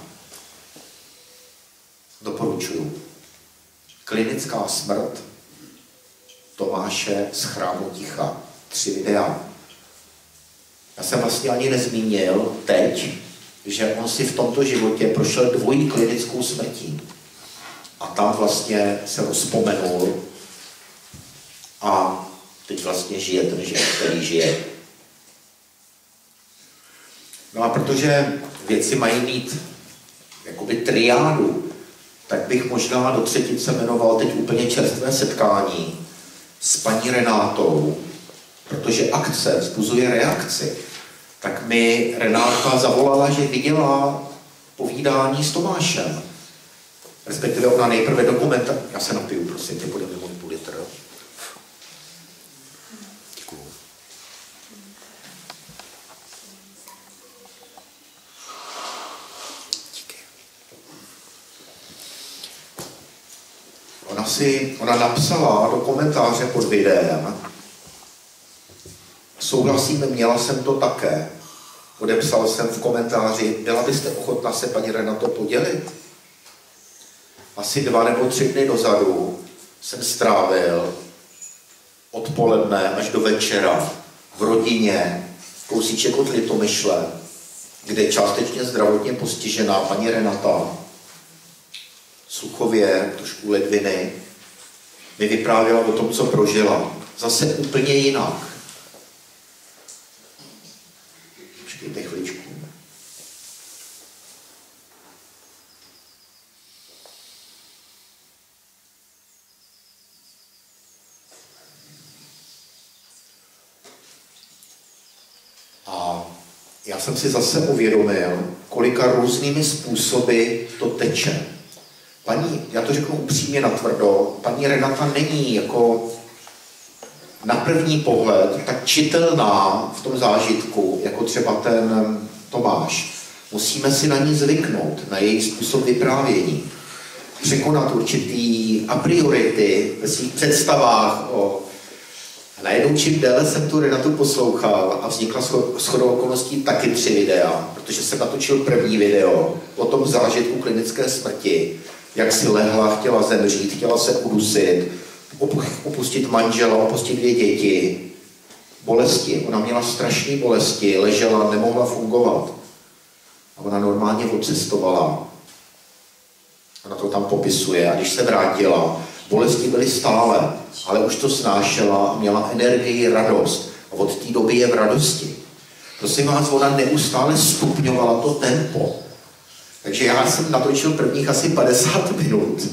Doporučuju. Klinická smrt Tomáše z Chrámu ticha. Tři videa. Já jsem vlastně ani nezmínil teď, že on si v tomto životě prošel dvojí klinickou smrtí. A tam vlastně se rozpomenul a teď vlastně žije ten život, který žije. No a protože věci mají mít jakoby triádu, tak bych možná do třetice jmenoval teď úplně čerstvé setkání s paní Renátou, protože akce vzbuzuje reakci. Tak mi Renáta zavolala, že viděla povídání s Tomášem. Respektive ona nejprve dokumenta... Já se napiju, prosím, tě budeme mít půl litr. Děkuju. Díky. Ona si, ona napsala do komentáře pod videem: souhlasím, měla jsem to také. Odepsal jsem v komentáři: byla byste ochotná se, paní Renato, podělit? Asi dva nebo tři dny dozadu jsem strávil odpoledne až do večera v rodině, kousíček od Litomyšle, kde je částečně zdravotně postižená paní Renata, sluchově, trošku ledviny, mi vyprávěla o tom, co prožila. Zase úplně jinak. Počkejte chviličku. A já jsem si zase uvědomil, kolika různými způsoby to teče. Paní, já to řeknu upřímně natvrdo, paní Renata není jako na první pohled tak čitelná v tom zážitku, jako třeba ten Tomáš. Musíme si na ní zvyknout, na její způsob vyprávění. Překonat určitý a priority ve svých představách o... A najednou čím déle jsem tu Renatu poslouchal a vznikla shodou okolností taky tři videa, protože jsem natočil první video o tom zážitku klinické smrti, jak si lehla, chtěla zemřít, chtěla se udusit, opustit manžela, opustit dvě děti. Bolesti. Ona měla strašné bolesti, ležela, nemohla fungovat. A ona normálně odcestovala. Ona to tam popisuje. A když se vrátila, Bolesti byly stále, ale už to snášela, měla energii, radost. A od té doby je v radosti. Prosím vás, ona neustále stupňovala to tempo. Takže já jsem natočil prvních asi padesát minut.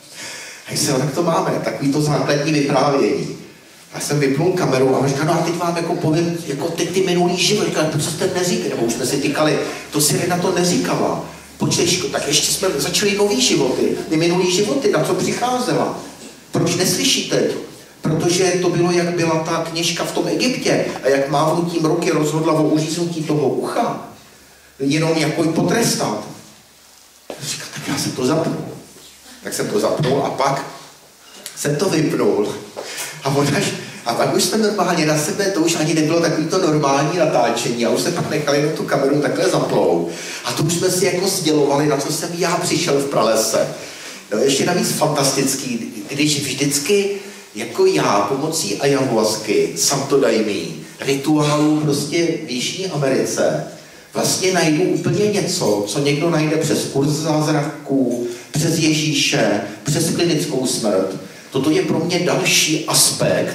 A jsem, tak to máme, takový to základní vyprávění. Já jsem vypnul kameru a on říkal, no a teď vám jako povím, jako teď ty minulý život. Říkal, to co jste neříkali, nebo už jsme si týkali, to si Rena to neříkala. Počkej, tak ještě jsme začali nový životy, ty minulý životy, na co přicházela. Proč neslyšíte? Protože to bylo, jak byla ta kněžka v tom Egyptě a jak mávnutím ruky rozhodla o uříznutí toho ucha. Jenom jako ji potrestat. Říkal, tak já jsem to zapnul. Tak jsem to zapnul a pak jsem to vypnul. A, odaž, a pak už jsme normálně na sebe, to už ani nebylo takový to normální natáčení a už jsme pak nechali na tu kameru takhle zaplou. A to už jsme si jako sdělovali, na co jsem já přišel v pralese. No, ještě navíc fantastický, když vždycky jako já pomocí ayahuasky, samtodajmí, rituálů prostě v Jižní Americe, vlastně najdu úplně něco, co někdo najde přes kurz zázraků, přes Ježíše, přes klinickou smrt. Toto je pro mě další aspekt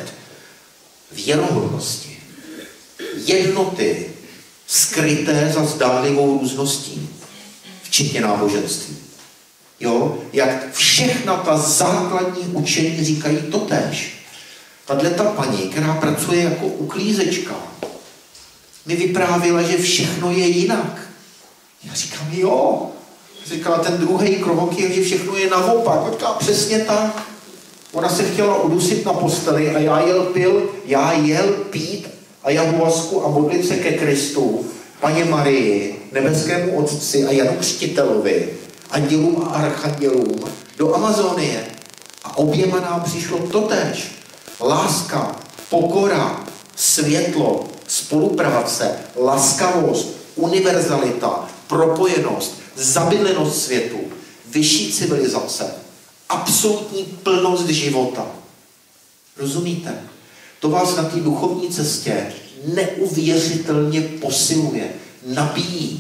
věrohodnosti. Jednoty skryté za zdánlivou růzností, včetně náboženství. Jo? Jak všechna ta základní učení říkají totéž. Tahle ta paní, která pracuje jako uklízečka, mi vyprávěla, že všechno je jinak. Já říkám, jo. Říkala, ten druhý krok je, že všechno je naopak. Říkala, přesně tak. Ona se chtěla udusit na posteli a já jel pil, já jel pít ayahuasku a modlit se ke Kristu, Paně Marii, nebeskému Otci a Janu Křtitelovi, andělům a archandělům do Amazonie. A oběma nám přišlo totéž. Láska, pokora, světlo, spolupráce, laskavost, univerzalita, propojenost, zabydlenost světu, vyšší civilizace, absolutní plnost života. Rozumíte? To vás na té duchovní cestě neuvěřitelně posiluje, nabíjí.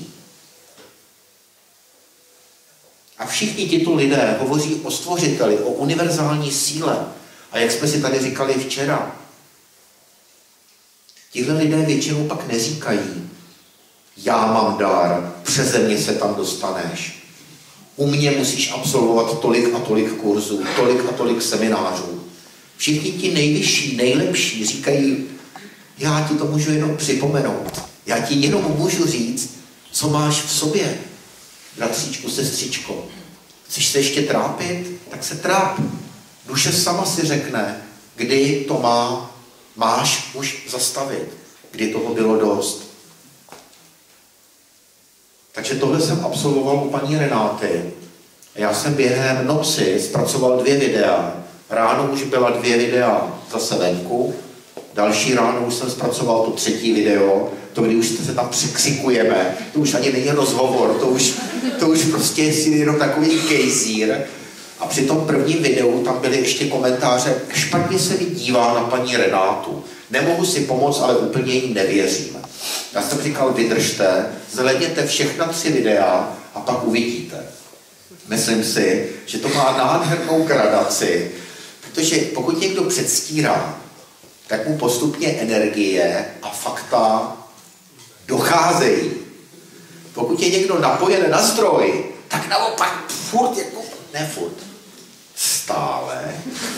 A všichni tito lidé hovoří o stvořiteli, o univerzální síle. A jak jsme si tady říkali včera, tihle lidé většinou pak neříkají, já mám dar, přeze mě se tam dostaneš. U mě musíš absolvovat tolik a tolik kurzů, tolik a tolik seminářů. Všichni ti nejvyšší, nejlepší říkají, já ti to můžu jenom připomenout. Já ti jenom můžu říct, co máš v sobě. Bratříčku, sestřičko, chceš se ještě trápit? Tak se tráp. Duše sama si řekne, kdy to má, máš už zastavit, kdy toho bylo dost. Takže tohle jsem absolvoval u paní Renáty. Já jsem během noci zpracoval dvě videa. Ráno už byla dvě videa zase venku. Další ráno už jsem zpracoval to třetí video, to, kdy už se tam překřikujeme. To už ani není rozhovor, to už, to už prostě je jenom takový kejzír. A při tom prvním videu tam byly ještě komentáře, špatně se mi dívá na paní Renátu. Nemohu si pomoct, ale úplně jí nevěřím. Já jsem říkal, vydržte, zhlédněte všechna tři videa a pak uvidíte. Myslím si, že to má nádhernou gradaci, protože pokud někdo předstírá, tak mu postupně energie a fakta docházejí. Pokud je někdo napojen na zdroj, tak naopak furt jako, ne furt, stále,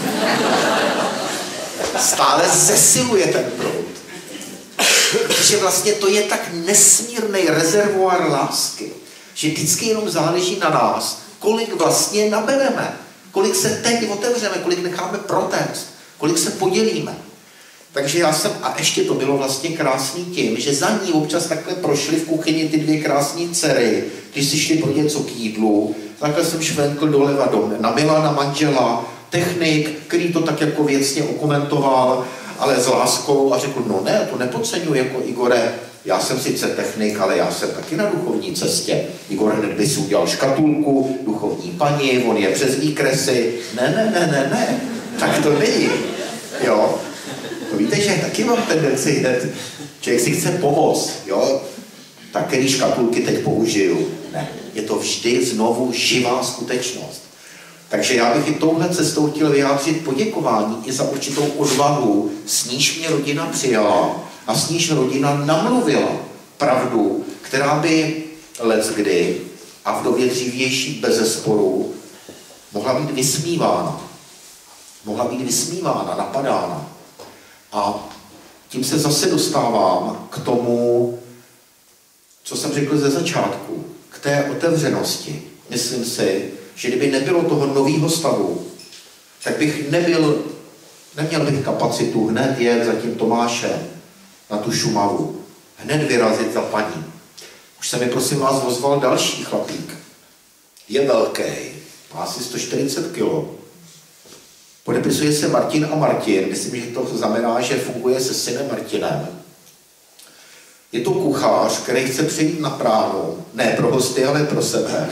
stále zesiluje ten proud. Protože vlastně to je tak nesmírný rezervoár lásky, že vždycky jenom záleží na nás, kolik vlastně nabereme, kolik se teď otevřeme, kolik necháme protéct, kolik se podělíme. Takže já jsem, a ještě to bylo vlastně krásný tím, že za ní občas takhle prošly v kuchyni ty dvě krásné dcery, když si šli pro něco k jídlu, takhle jsem švenkl doleva do, na Milana manžela, technik, který to tak jako věcně okomentoval, ale s láskou a řekl, no ne, to nepodceňuji jako Igore, já jsem sice technik, ale já jsem taky na duchovní cestě. Igor hned by si udělal škatulku, duchovní paní, on je přes výkresy. Ne, ne, ne, ne, ne, tak to není. Jo? To víte, že taky mám tendenci hned, člověk si chce pomoct, jo? Tak který škatulky teď použiju? Ne, je to vždy znovu živá skutečnost. Takže já bych i touhle cestou chtěl vyjádřit poděkování i za určitou odvahu, s níž mě rodina přijala a s níž rodina namluvila pravdu, která by leckdy a v době dřívější bezesporu mohla být vysmívána. Mohla být vysmívána, napadána. A tím se zase dostávám k tomu, co jsem řekl ze začátku, k té otevřenosti. Myslím si, že kdyby nebylo toho nového stavu, tak bych nebyl, neměl bych kapacitu hned jet za tím Tomášem na tu Šumavu, hned vyrazit za paní. Už se mi prosím vás ozval další chlapík. Je velký, má asi sto čtyřicet kilo. Podepisuje se Martin a Martin, myslím, že to znamená, že funguje se synem Martinem. Je to kuchař, který chce přijít na pránu, ne pro hosty, ale pro sebe.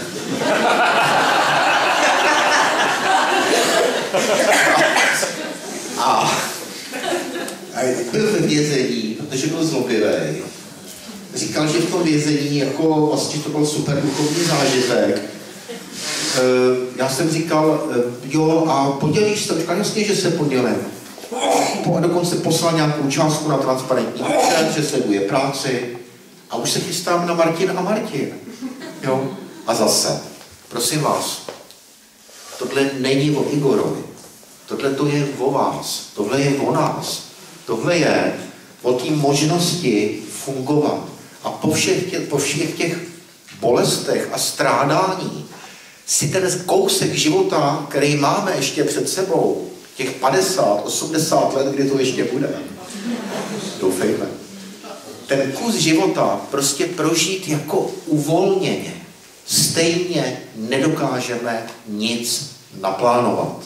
A, a byl ve vězení, protože byl zlobivý. Říkal, že v tom vězení jako vlastně to byl super duchovní zážitek. Já jsem říkal, jo, a podělíš se? Říkal, jasně, že se podělím. A dokonce poslal nějakou částku na transparentní účet, že sleduje práci. A už se chystám na Martin a Martin. Jo? A zase, prosím vás, tohle není o Igorovi. Tohle to je o vás. Tohle je o nás. Tohle je o té možnosti fungovat. A po všech, těch, po všech těch bolestech a strádání si ten kousek života, který máme ještě před sebou, těch padesát, osmdesát let, kdy to ještě bude, doufejme, ten kus života prostě prožít jako uvolněně. Stejně nedokážeme nic naplánovat.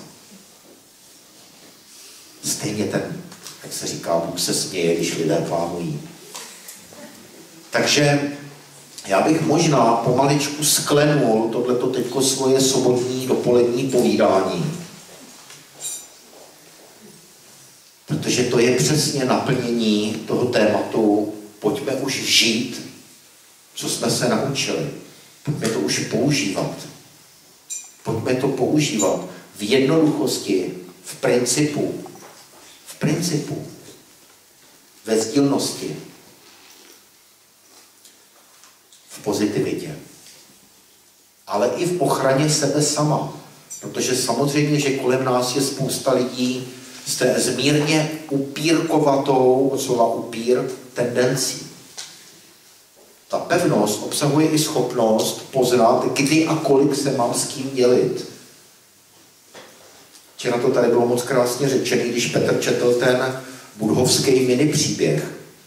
Stejně ten, jak se říká, Bůh se směje, když lidé plánují. Takže já bych možná pomaličku sklenul tohleto teďko svoje sobotní dopolední povídání. Protože to je přesně naplnění toho tématu, pojďme už žít, co jsme se naučili. Pojďme to už používat. Pojďme to používat v jednoduchosti, v principu. V principu. Ve sdílnosti. V pozitivitě. Ale i v ochraně sebe sama. Protože samozřejmě, že kolem nás je spousta lidí s té zmírně upírkovatou, od slova upír, tendencí. Ta pevnost obsahuje i schopnost poznat, kdy a kolik se mám s kým dělit. Včera to tady bylo moc krásně řečený, když Petr četl ten budhovský mini příběh.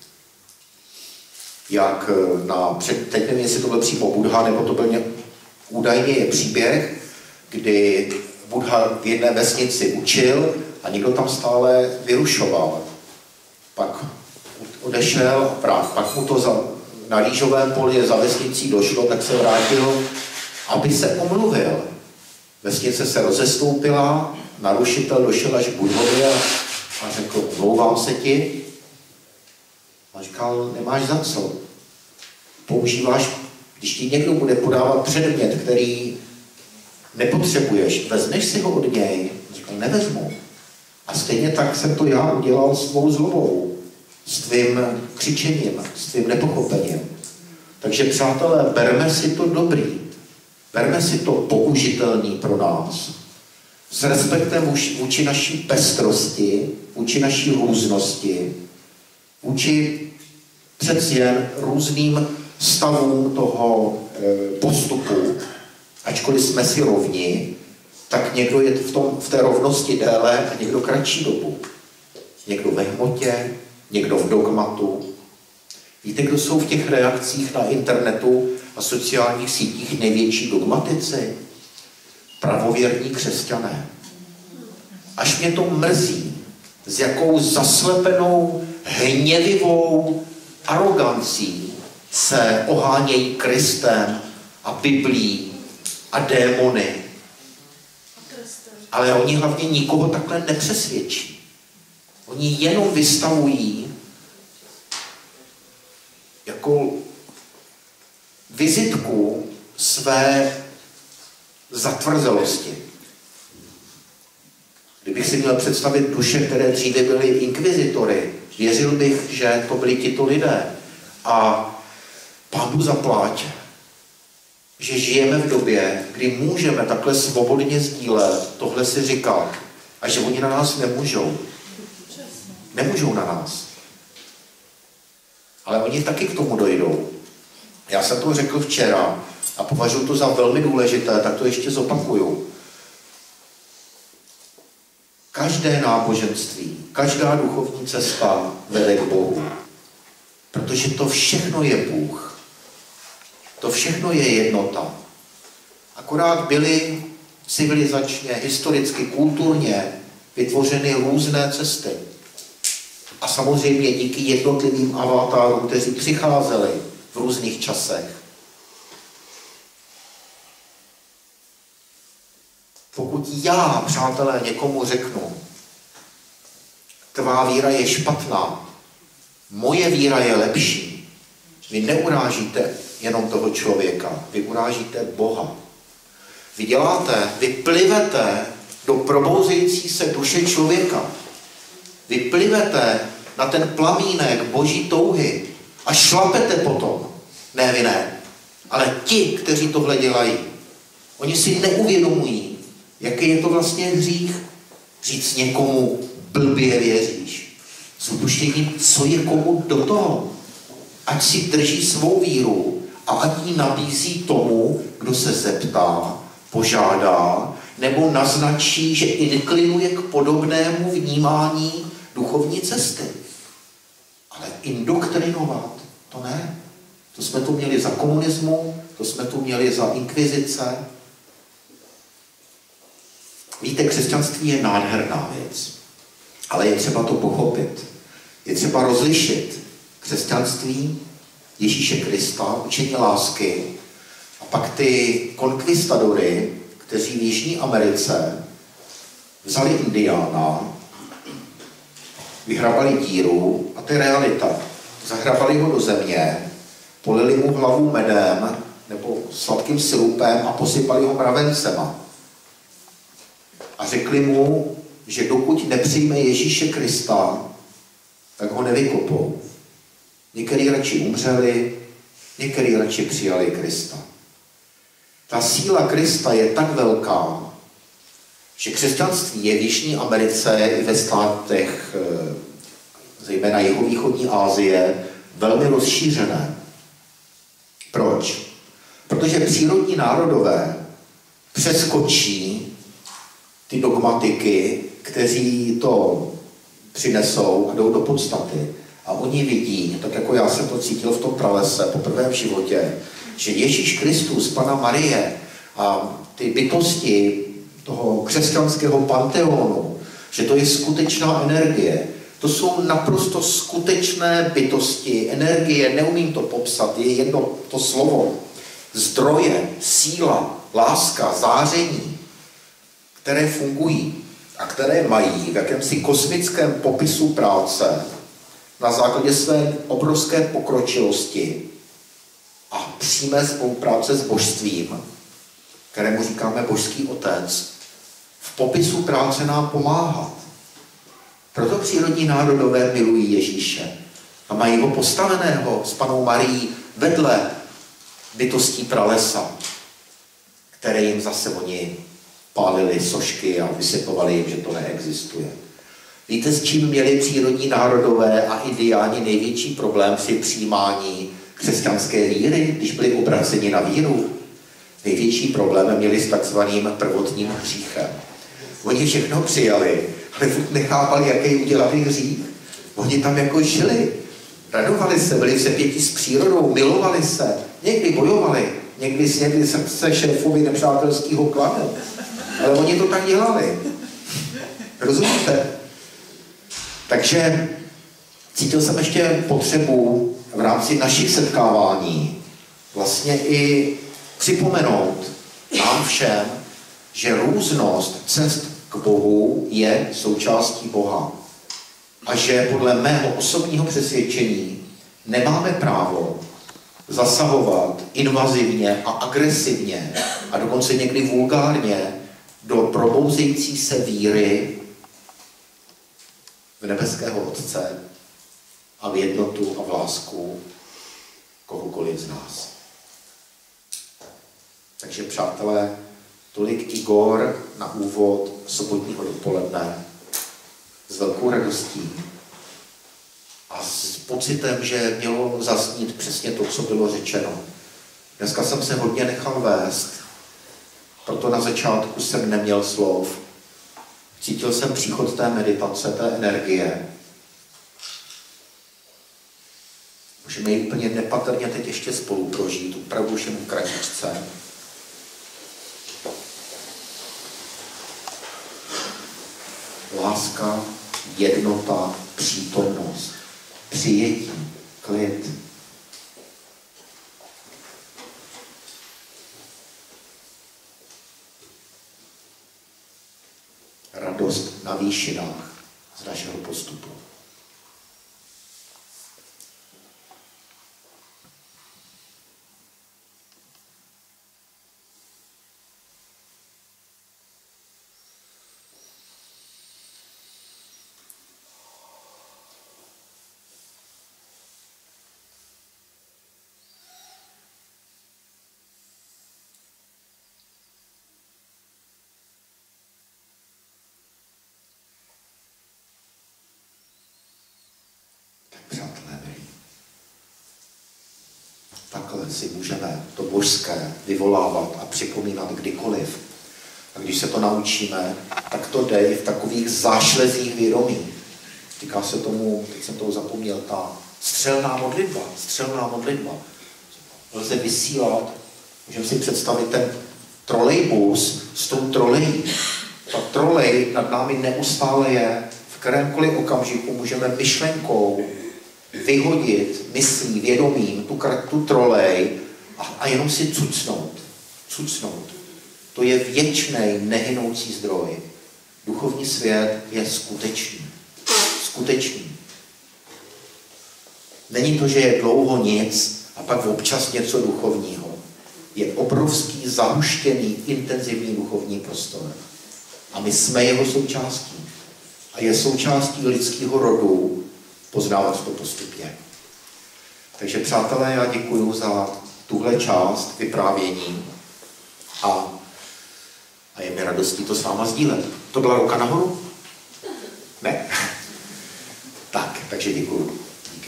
Jak na, teď nevím, jestli to byl přímo Buddha, nebo to byl ně, údajně je příběh, kdy Buddha v jedné vesnici učil a někdo tam stále vyrušoval. Pak odešel a pak mu to za, na rýžovém poli za vesnicí došlo, tak se vrátil, aby se omluvil. Vesnice se rozestoupila, narušitel došel až k Buddhovi a, a řekl, omlouvám se ti. A říkal, nemáš za co. Používáš, když ti někdo bude podávat předmět, který nepotřebuješ, vezmeš si ho od něj. Říkal, nevezmu. A stejně tak jsem to já udělal s tvou zlobou, s tvým křičením, s tvým nepochopením. Takže přátelé, berme si to dobrý, berme si to použitelný pro nás. S respektem vůči naší pestrosti, vůči naší různosti, vůči přeci jen různým stavům toho postupu, ačkoliv jsme si rovni, tak někdo je v, tom, v té rovnosti déle a někdo kratší dobu. Někdo ve hmotě, někdo v dogmatu. Víte, kdo jsou v těch reakcích na internetu a sociálních sítích největší dogmatici? Pravověrní křesťané. Až mě to mrzí, s jakou zaslepenou, hněvivou arogancí se ohánějí Kristem a Biblí a démony. Ale oni hlavně nikoho takhle nepřesvědčí. Oni jenom vystavují jako vizitku své zatvrzelosti. Kdybych si měl představit duše, které dříve byly inkvizitory, věřil bych, že to byli tito lidé. A Pánu zaplať, že žijeme v době, kdy můžeme takhle svobodně sdílet, tohle si říkat, a že oni na nás nemůžou. Nemůžou na nás. Ale oni taky k tomu dojdou. Já jsem to řekl včera a považuji to za velmi důležité, tak to ještě zopakuju. Každé náboženství, každá duchovní cesta vede k Bohu. Protože to všechno je Bůh. To všechno je jednota. Akorát byly civilizačně, historicky, kulturně vytvořeny různé cesty. A samozřejmě díky jednotlivým avatárům, kteří přicházeli v různých časech. Pokud já, přátelé, někomu řeknu, tvá víra je špatná, moje víra je lepší, vy neurážíte jenom toho člověka, vy urážíte Boha. Vy děláte, vy plivete do probouzející se duše člověka. Vy plivete na ten plamínek boží touhy a šlapete potom. Ne, vy ne. Ale ti, kteří tohle dělají, oni si neuvědomují, jaký je to vlastně hřích. Říct někomu, blbě věříš. S upuštěním, co je komu do toho? Ať si drží svou víru a ať ji nabízí tomu, kdo se zeptá, požádá, nebo naznačí, že inklinuje k podobnému vnímání duchovní cesty. Ale indoktrinovat, to ne. To jsme tu měli za komunismu, to jsme tu měli za inkvizice. Víte, křesťanství je nádherná věc, ale je třeba to pochopit. Je třeba rozlišit křesťanství Ježíše Krista, učení lásky, a pak ty konkvistadory, kteří v Jižní Americe vzali indiána, vyhrabali díru, a to je realita. Zahrabali ho do země, polili mu hlavu medem nebo sladkým sirupem a posypali ho mravencema. A řekli mu, že dokud nepřijme Ježíše Krista, tak ho nevykopou. Někteří radši umřeli, někteří radši přijali Krista. Ta síla Krista je tak velká, že křesťanství je v Jižní Americe i ve státech, zejména jihovýchodní Asie, velmi rozšířené. Proč? Protože přírodní národové přeskočí ty dogmatiky, kteří to přinesou a jdou do podstaty. A oni vidí, tak jako já jsem to cítil v tom pralese poprvé v životě, že Ježíš Kristus, Panna Marie a ty bytosti toho křesťanského panteonu, že to je skutečná energie. To jsou naprosto skutečné bytosti, energie, neumím to popsat, je jedno to slovo. Zdroje, síla, láska, záření, které fungují a které mají v jakémsi kosmickém popisu práce na základě své obrovské pokročilosti a přímé spolupráce s božstvím, kterému říkáme božský otec, v popisu práce nám pomáhat. Proto přírodní národové milují Ježíše a mají ho postaveného s Pannou Marií vedle bytostí pralesa, které jim zase oni pálili sošky a vysypovali jim, že to neexistuje. Víte, s čím měli přírodní národové a indiáni největší problém při přijímání křesťanské víry, když byli obraceni na víru? Největší problém měli s takzvaným prvotním hříchem. Oni všechno přijali, ale furt nechápali, jaký udělali hřích. Oni tam jako žili, radovali se, byli v sepětí s přírodou, milovali se, někdy bojovali, někdy snědli srdce šéfovi nepřátelského klanu. Ale oni to tak dělali. Rozumíte? Takže cítil jsem ještě potřebu v rámci našich setkávání vlastně i připomenout nám všem, že různost cest k Bohu je součástí Boha. A že podle mého osobního přesvědčení nemáme právo zasahovat invazivně a agresivně a dokonce někdy vulgárně do probouzející se víry v nebeského Otce a v jednotu a v lásku kohokoliv z nás. Takže přátelé, tolik Igor na úvod sobotního dopoledne s velkou radostí a s pocitem, že mělo zaznít přesně to, co bylo řečeno. Dneska jsem se hodně nechal vést, proto na začátku jsem neměl slov. Cítil jsem příchod té meditace, té energie. Můžeme ji úplně nepatrně teď ještě spolu prožít, opravdu všemu kratičce. Láska, jednota, přítomnost, přijetí, klid. Radost na výšinách z našeho postupu. Přátelé milí, takhle si můžeme to božské vyvolávat a připomínat kdykoliv. A když se to naučíme, tak to jde i v takových zášlezích vědomí. Říká se tomu, teď jsem toho zapomněl, ta střelná modlitba. Střelná modlitba. Lze vysílat, můžeme si představit ten trolejbus s tou trolejí. Ta trolej nad námi neustále je. V kterémkoliv okamžiku můžeme myšlenkou vyhodit myslí, vědomím tu, tu trolej a, a jenom si cucnout. Cucnout. To je věčný, nehynoucí zdroj. Duchovní svět je skutečný. Skutečný. Není to, že je dlouho nic a pak občas něco duchovního. Je obrovský, zahuštěný, intenzivní duchovní prostor. A my jsme jeho součástí. A je součástí lidského rodu poznávat to postupně. Takže přátelé, já děkuji za tuhle část vyprávění a, a je mi radostí to s váma sdílet. To byla ruka nahoru? Ne? Tak, takže děkuji. Díky.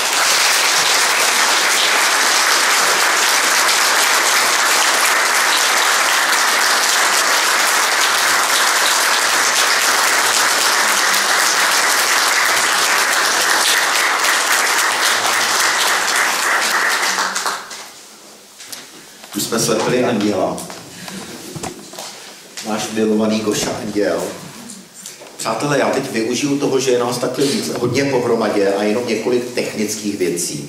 Tu jsme slepili anděla. Náš milovaný Goša anděl. Přátelé, já teď využiju toho, že je nás takhle víc, hodně pohromadě a jenom několik technických věcí.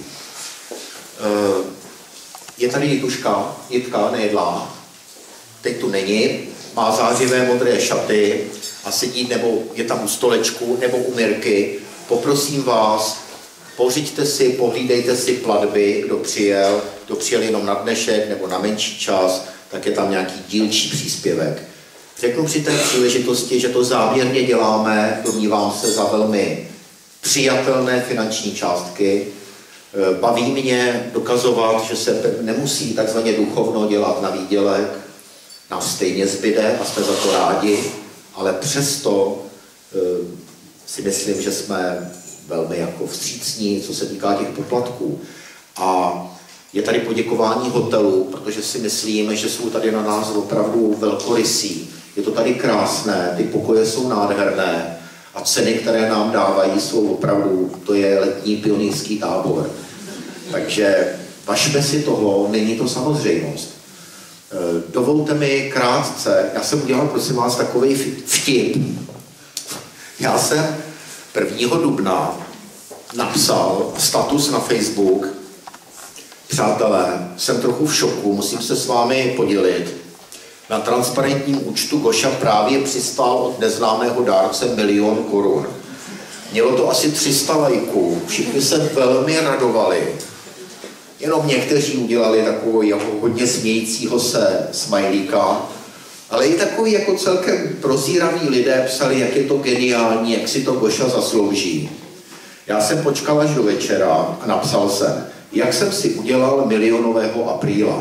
Je tady Jituška, Jitka nejedlá, teď tu není, má zářivé modré šaty a sedí, nebo je tam u stolečku, nebo u Mirky. Poprosím vás, pořiďte si, pohlídejte si platby, kdo přijel, kdo přijel jenom na dnešek nebo na menší čas, tak je tam nějaký dílčí příspěvek. Řeknu při té příležitosti, že to záměrně děláme, domnívám se, za velmi přijatelné finanční částky. Baví mě dokazovat, že se nemusí takzvaně duchovno dělat na výdělek, nám stejně zbyde a jsme za to rádi, ale přesto si myslím, že jsme velmi jako vstřícní, co se týká těch poplatků. A je tady poděkování hotelu, protože si myslím, že jsou tady na nás opravdu velkorysí. Je to tady krásné, ty pokoje jsou nádherné a ceny, které nám dávají, jsou opravdu, to je letní pionýrský tábor. Takže važme si toho, není to samozřejmost. Dovolte mi krátce, já jsem udělal, prosím vás, takový vtip. Já jsem prvního dubna napsal status na Facebook. Přátelé, jsem trochu v šoku, musím se s vámi podělit. Na transparentním účtu Goša právě přistál od neznámého dárce milion korun. Mělo to asi tři sta lajků, všichni se velmi radovali. Jenom někteří udělali takovou jako hodně smějícího se smajlíka ale i takový jako celkem prozíraví lidé psali, jak je to geniální, jak si to Goša zaslouží. Já jsem počkal až do večera a napsal jsem, jak jsem si udělal milionového apríla.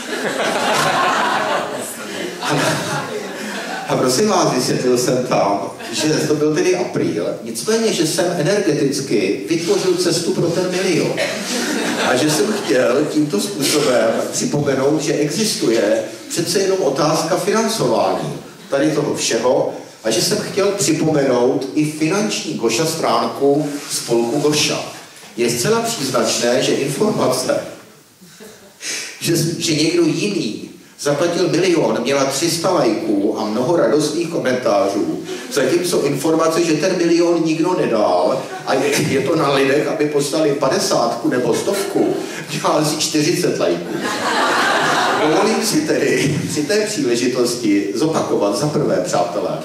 A, a prosím vás, vysvětlil jsem tam, že to byl tedy apríl, nicméně, že jsem energeticky vytvořil cestu pro ten milion. A že jsem chtěl tímto způsobem připomenout, že existuje přece jenom otázka financování tady toho všeho a že jsem chtěl připomenout i finanční Goša stránku spolku Goša. Je zcela příznačné, že informace, že, že někdo jiný zaplatil milion, měla tři sta lajků a mnoho radostných komentářů, zatímco informace, že ten milion nikdo nedal a je, je to na lidech, aby poslali padesátku nebo stovku, měla asi čtyřicet lajků. Dovolím si tedy při té příležitosti zopakovat za prvé, přátelé,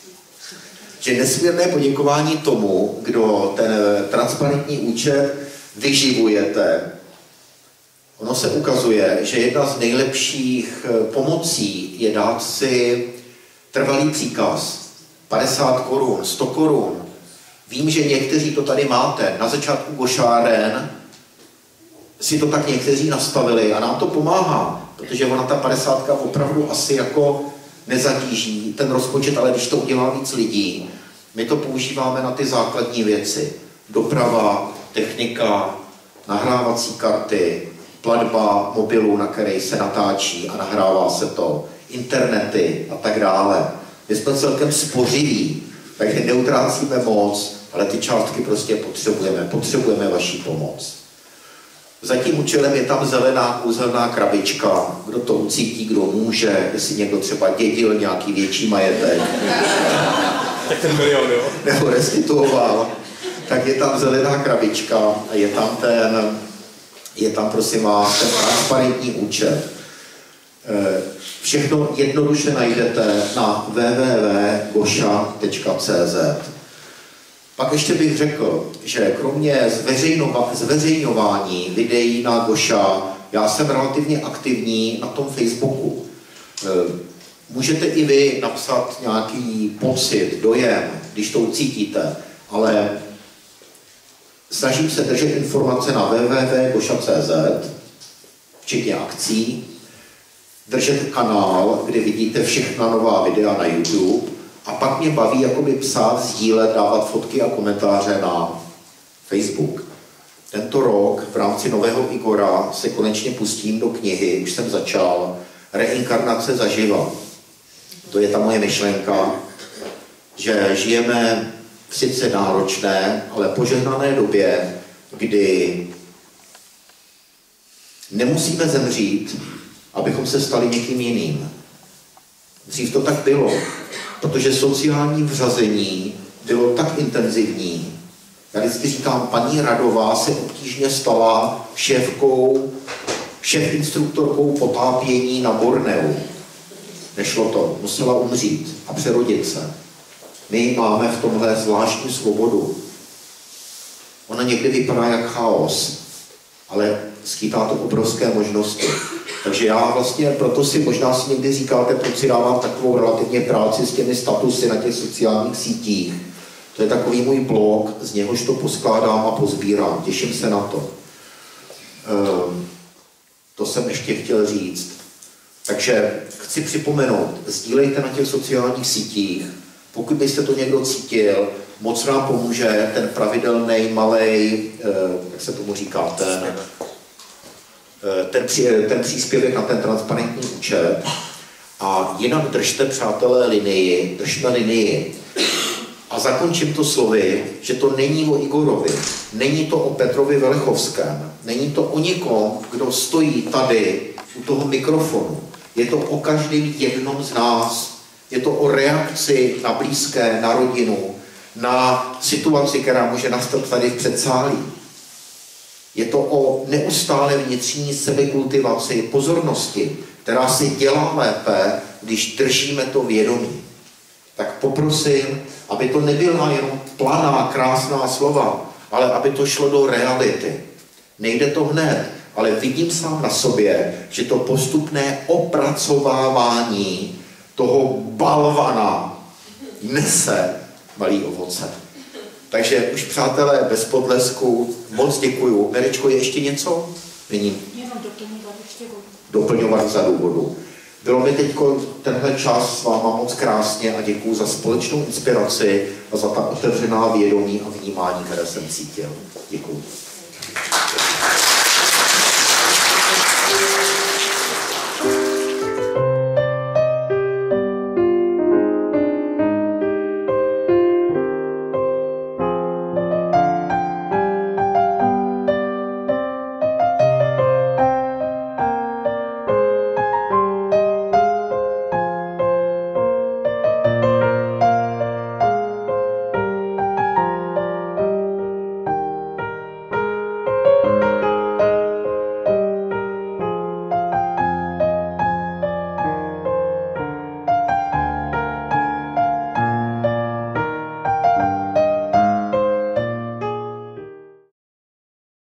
že nesmírné poděkování tomu, kdo ten transparentní účet vyživujete. Ono se ukazuje, že jedna z nejlepších pomocí je dát si trvalý příkaz. padesát korun, sto korun. Vím, že někteří to tady máte. Na začátku Gošáren si to tak někteří nastavili a nám to pomáhá, protože ona ta padesátka opravdu asi jako nezatíží ten rozpočet, ale když to udělá víc lidí, my to používáme na ty základní věci. Doprava, technika, nahrávací karty, platba mobilu, na který se natáčí a nahrává se to, internety a tak dále. My jsme celkem spořiví, takže neutrácíme moc, ale ty částky prostě potřebujeme. Potřebujeme vaši pomoc. Za tím účelem je tam zelená kouzelná krabička, kdo to ucítí, kdo může, jestli někdo třeba dědil nějaký větší majetek. Tak ten milion, jo? Nebo restituoval. Tak je tam zelená krabička a je tam ten, je tam prosím vás ten transparentní účet. Všechno jednoduše najdete na w w w tečka goša tečka c z. Pak ještě bych řekl, že kromě zveřejňování videí na Goša, já jsem relativně aktivní na tom Facebooku. Můžete i vy napsat nějaký pocit, dojem, když to ucítíte, ale snažím se držet informace na w w w tečka goša tečka c z, včetně akcí, držet kanál, kde vidíte všechna nová videa na YouTube, a pak mě baví jakoby psát, sdílet, dávat fotky a komentáře na Facebook. Tento rok v rámci Nového Igora se konečně pustím do knihy, už jsem začal, Reinkarnace zaživa. To je ta moje myšlenka, že žijeme v sice náročné, ale požehnané době, kdy nemusíme zemřít, abychom se stali někým jiným. Dřív to tak bylo, protože sociální vřazení bylo tak intenzivní. Já vždycky říkám, paní Radová se obtížně stala šéfkou, šéf-instruktorkou potápění na Borneu. Nešlo to, musela umřít a přerodit se. My máme v tomhle zvláštní svobodu. Ona někdy vypadá jak chaos, ale skýtá to obrovské možnosti. Takže já vlastně, proto si možná si někdy říkáte, proč si dávám takovou relativně práci s těmi statusy na těch sociálních sítích. To je takový můj blog, z něhož to poskládám a pozbírám. Těším se na to. Ehm, to jsem ještě chtěl říct. Takže chci připomenout, sdílejte na těch sociálních sítích. Pokud byste to někdo cítil, moc nám pomůže ten pravidelný, malej, jak se tomu říká, ten, ten, ten příspěvek na ten transparentní účet. A jinak držte, přátelé, linii, držme linii. A zakončím to slovy, že to není o Igorovi, není to o Petrovi Velechovském, není to o nikom, kdo stojí tady u toho mikrofonu. Je to o každém jednom z nás. Je to o reakci na blízké, na rodinu, na situaci, která může nastat tady v předsálí. Je to o neustále vnitřní sebekultivaci pozornosti, která se dělá lépe, když držíme to vědomí. Tak poprosím, aby to nebyla jenom planá, krásná slova, ale aby to šlo do reality. Nejde to hned, ale vidím sám na sobě, že to postupné opracovávání toho balvana nese malý ovoce. Takže už přátelé, bez podlesku, moc děkuju. Meričko, je ještě něco? Není. Jenom doplňovat ještě vodu. Doplňovat za důvodu. Bylo mi teď tenhle čas s váma moc krásně a děkuju za společnou inspiraci a za ta otevřená vědomí a vnímání, které jsem cítil. Děkuju.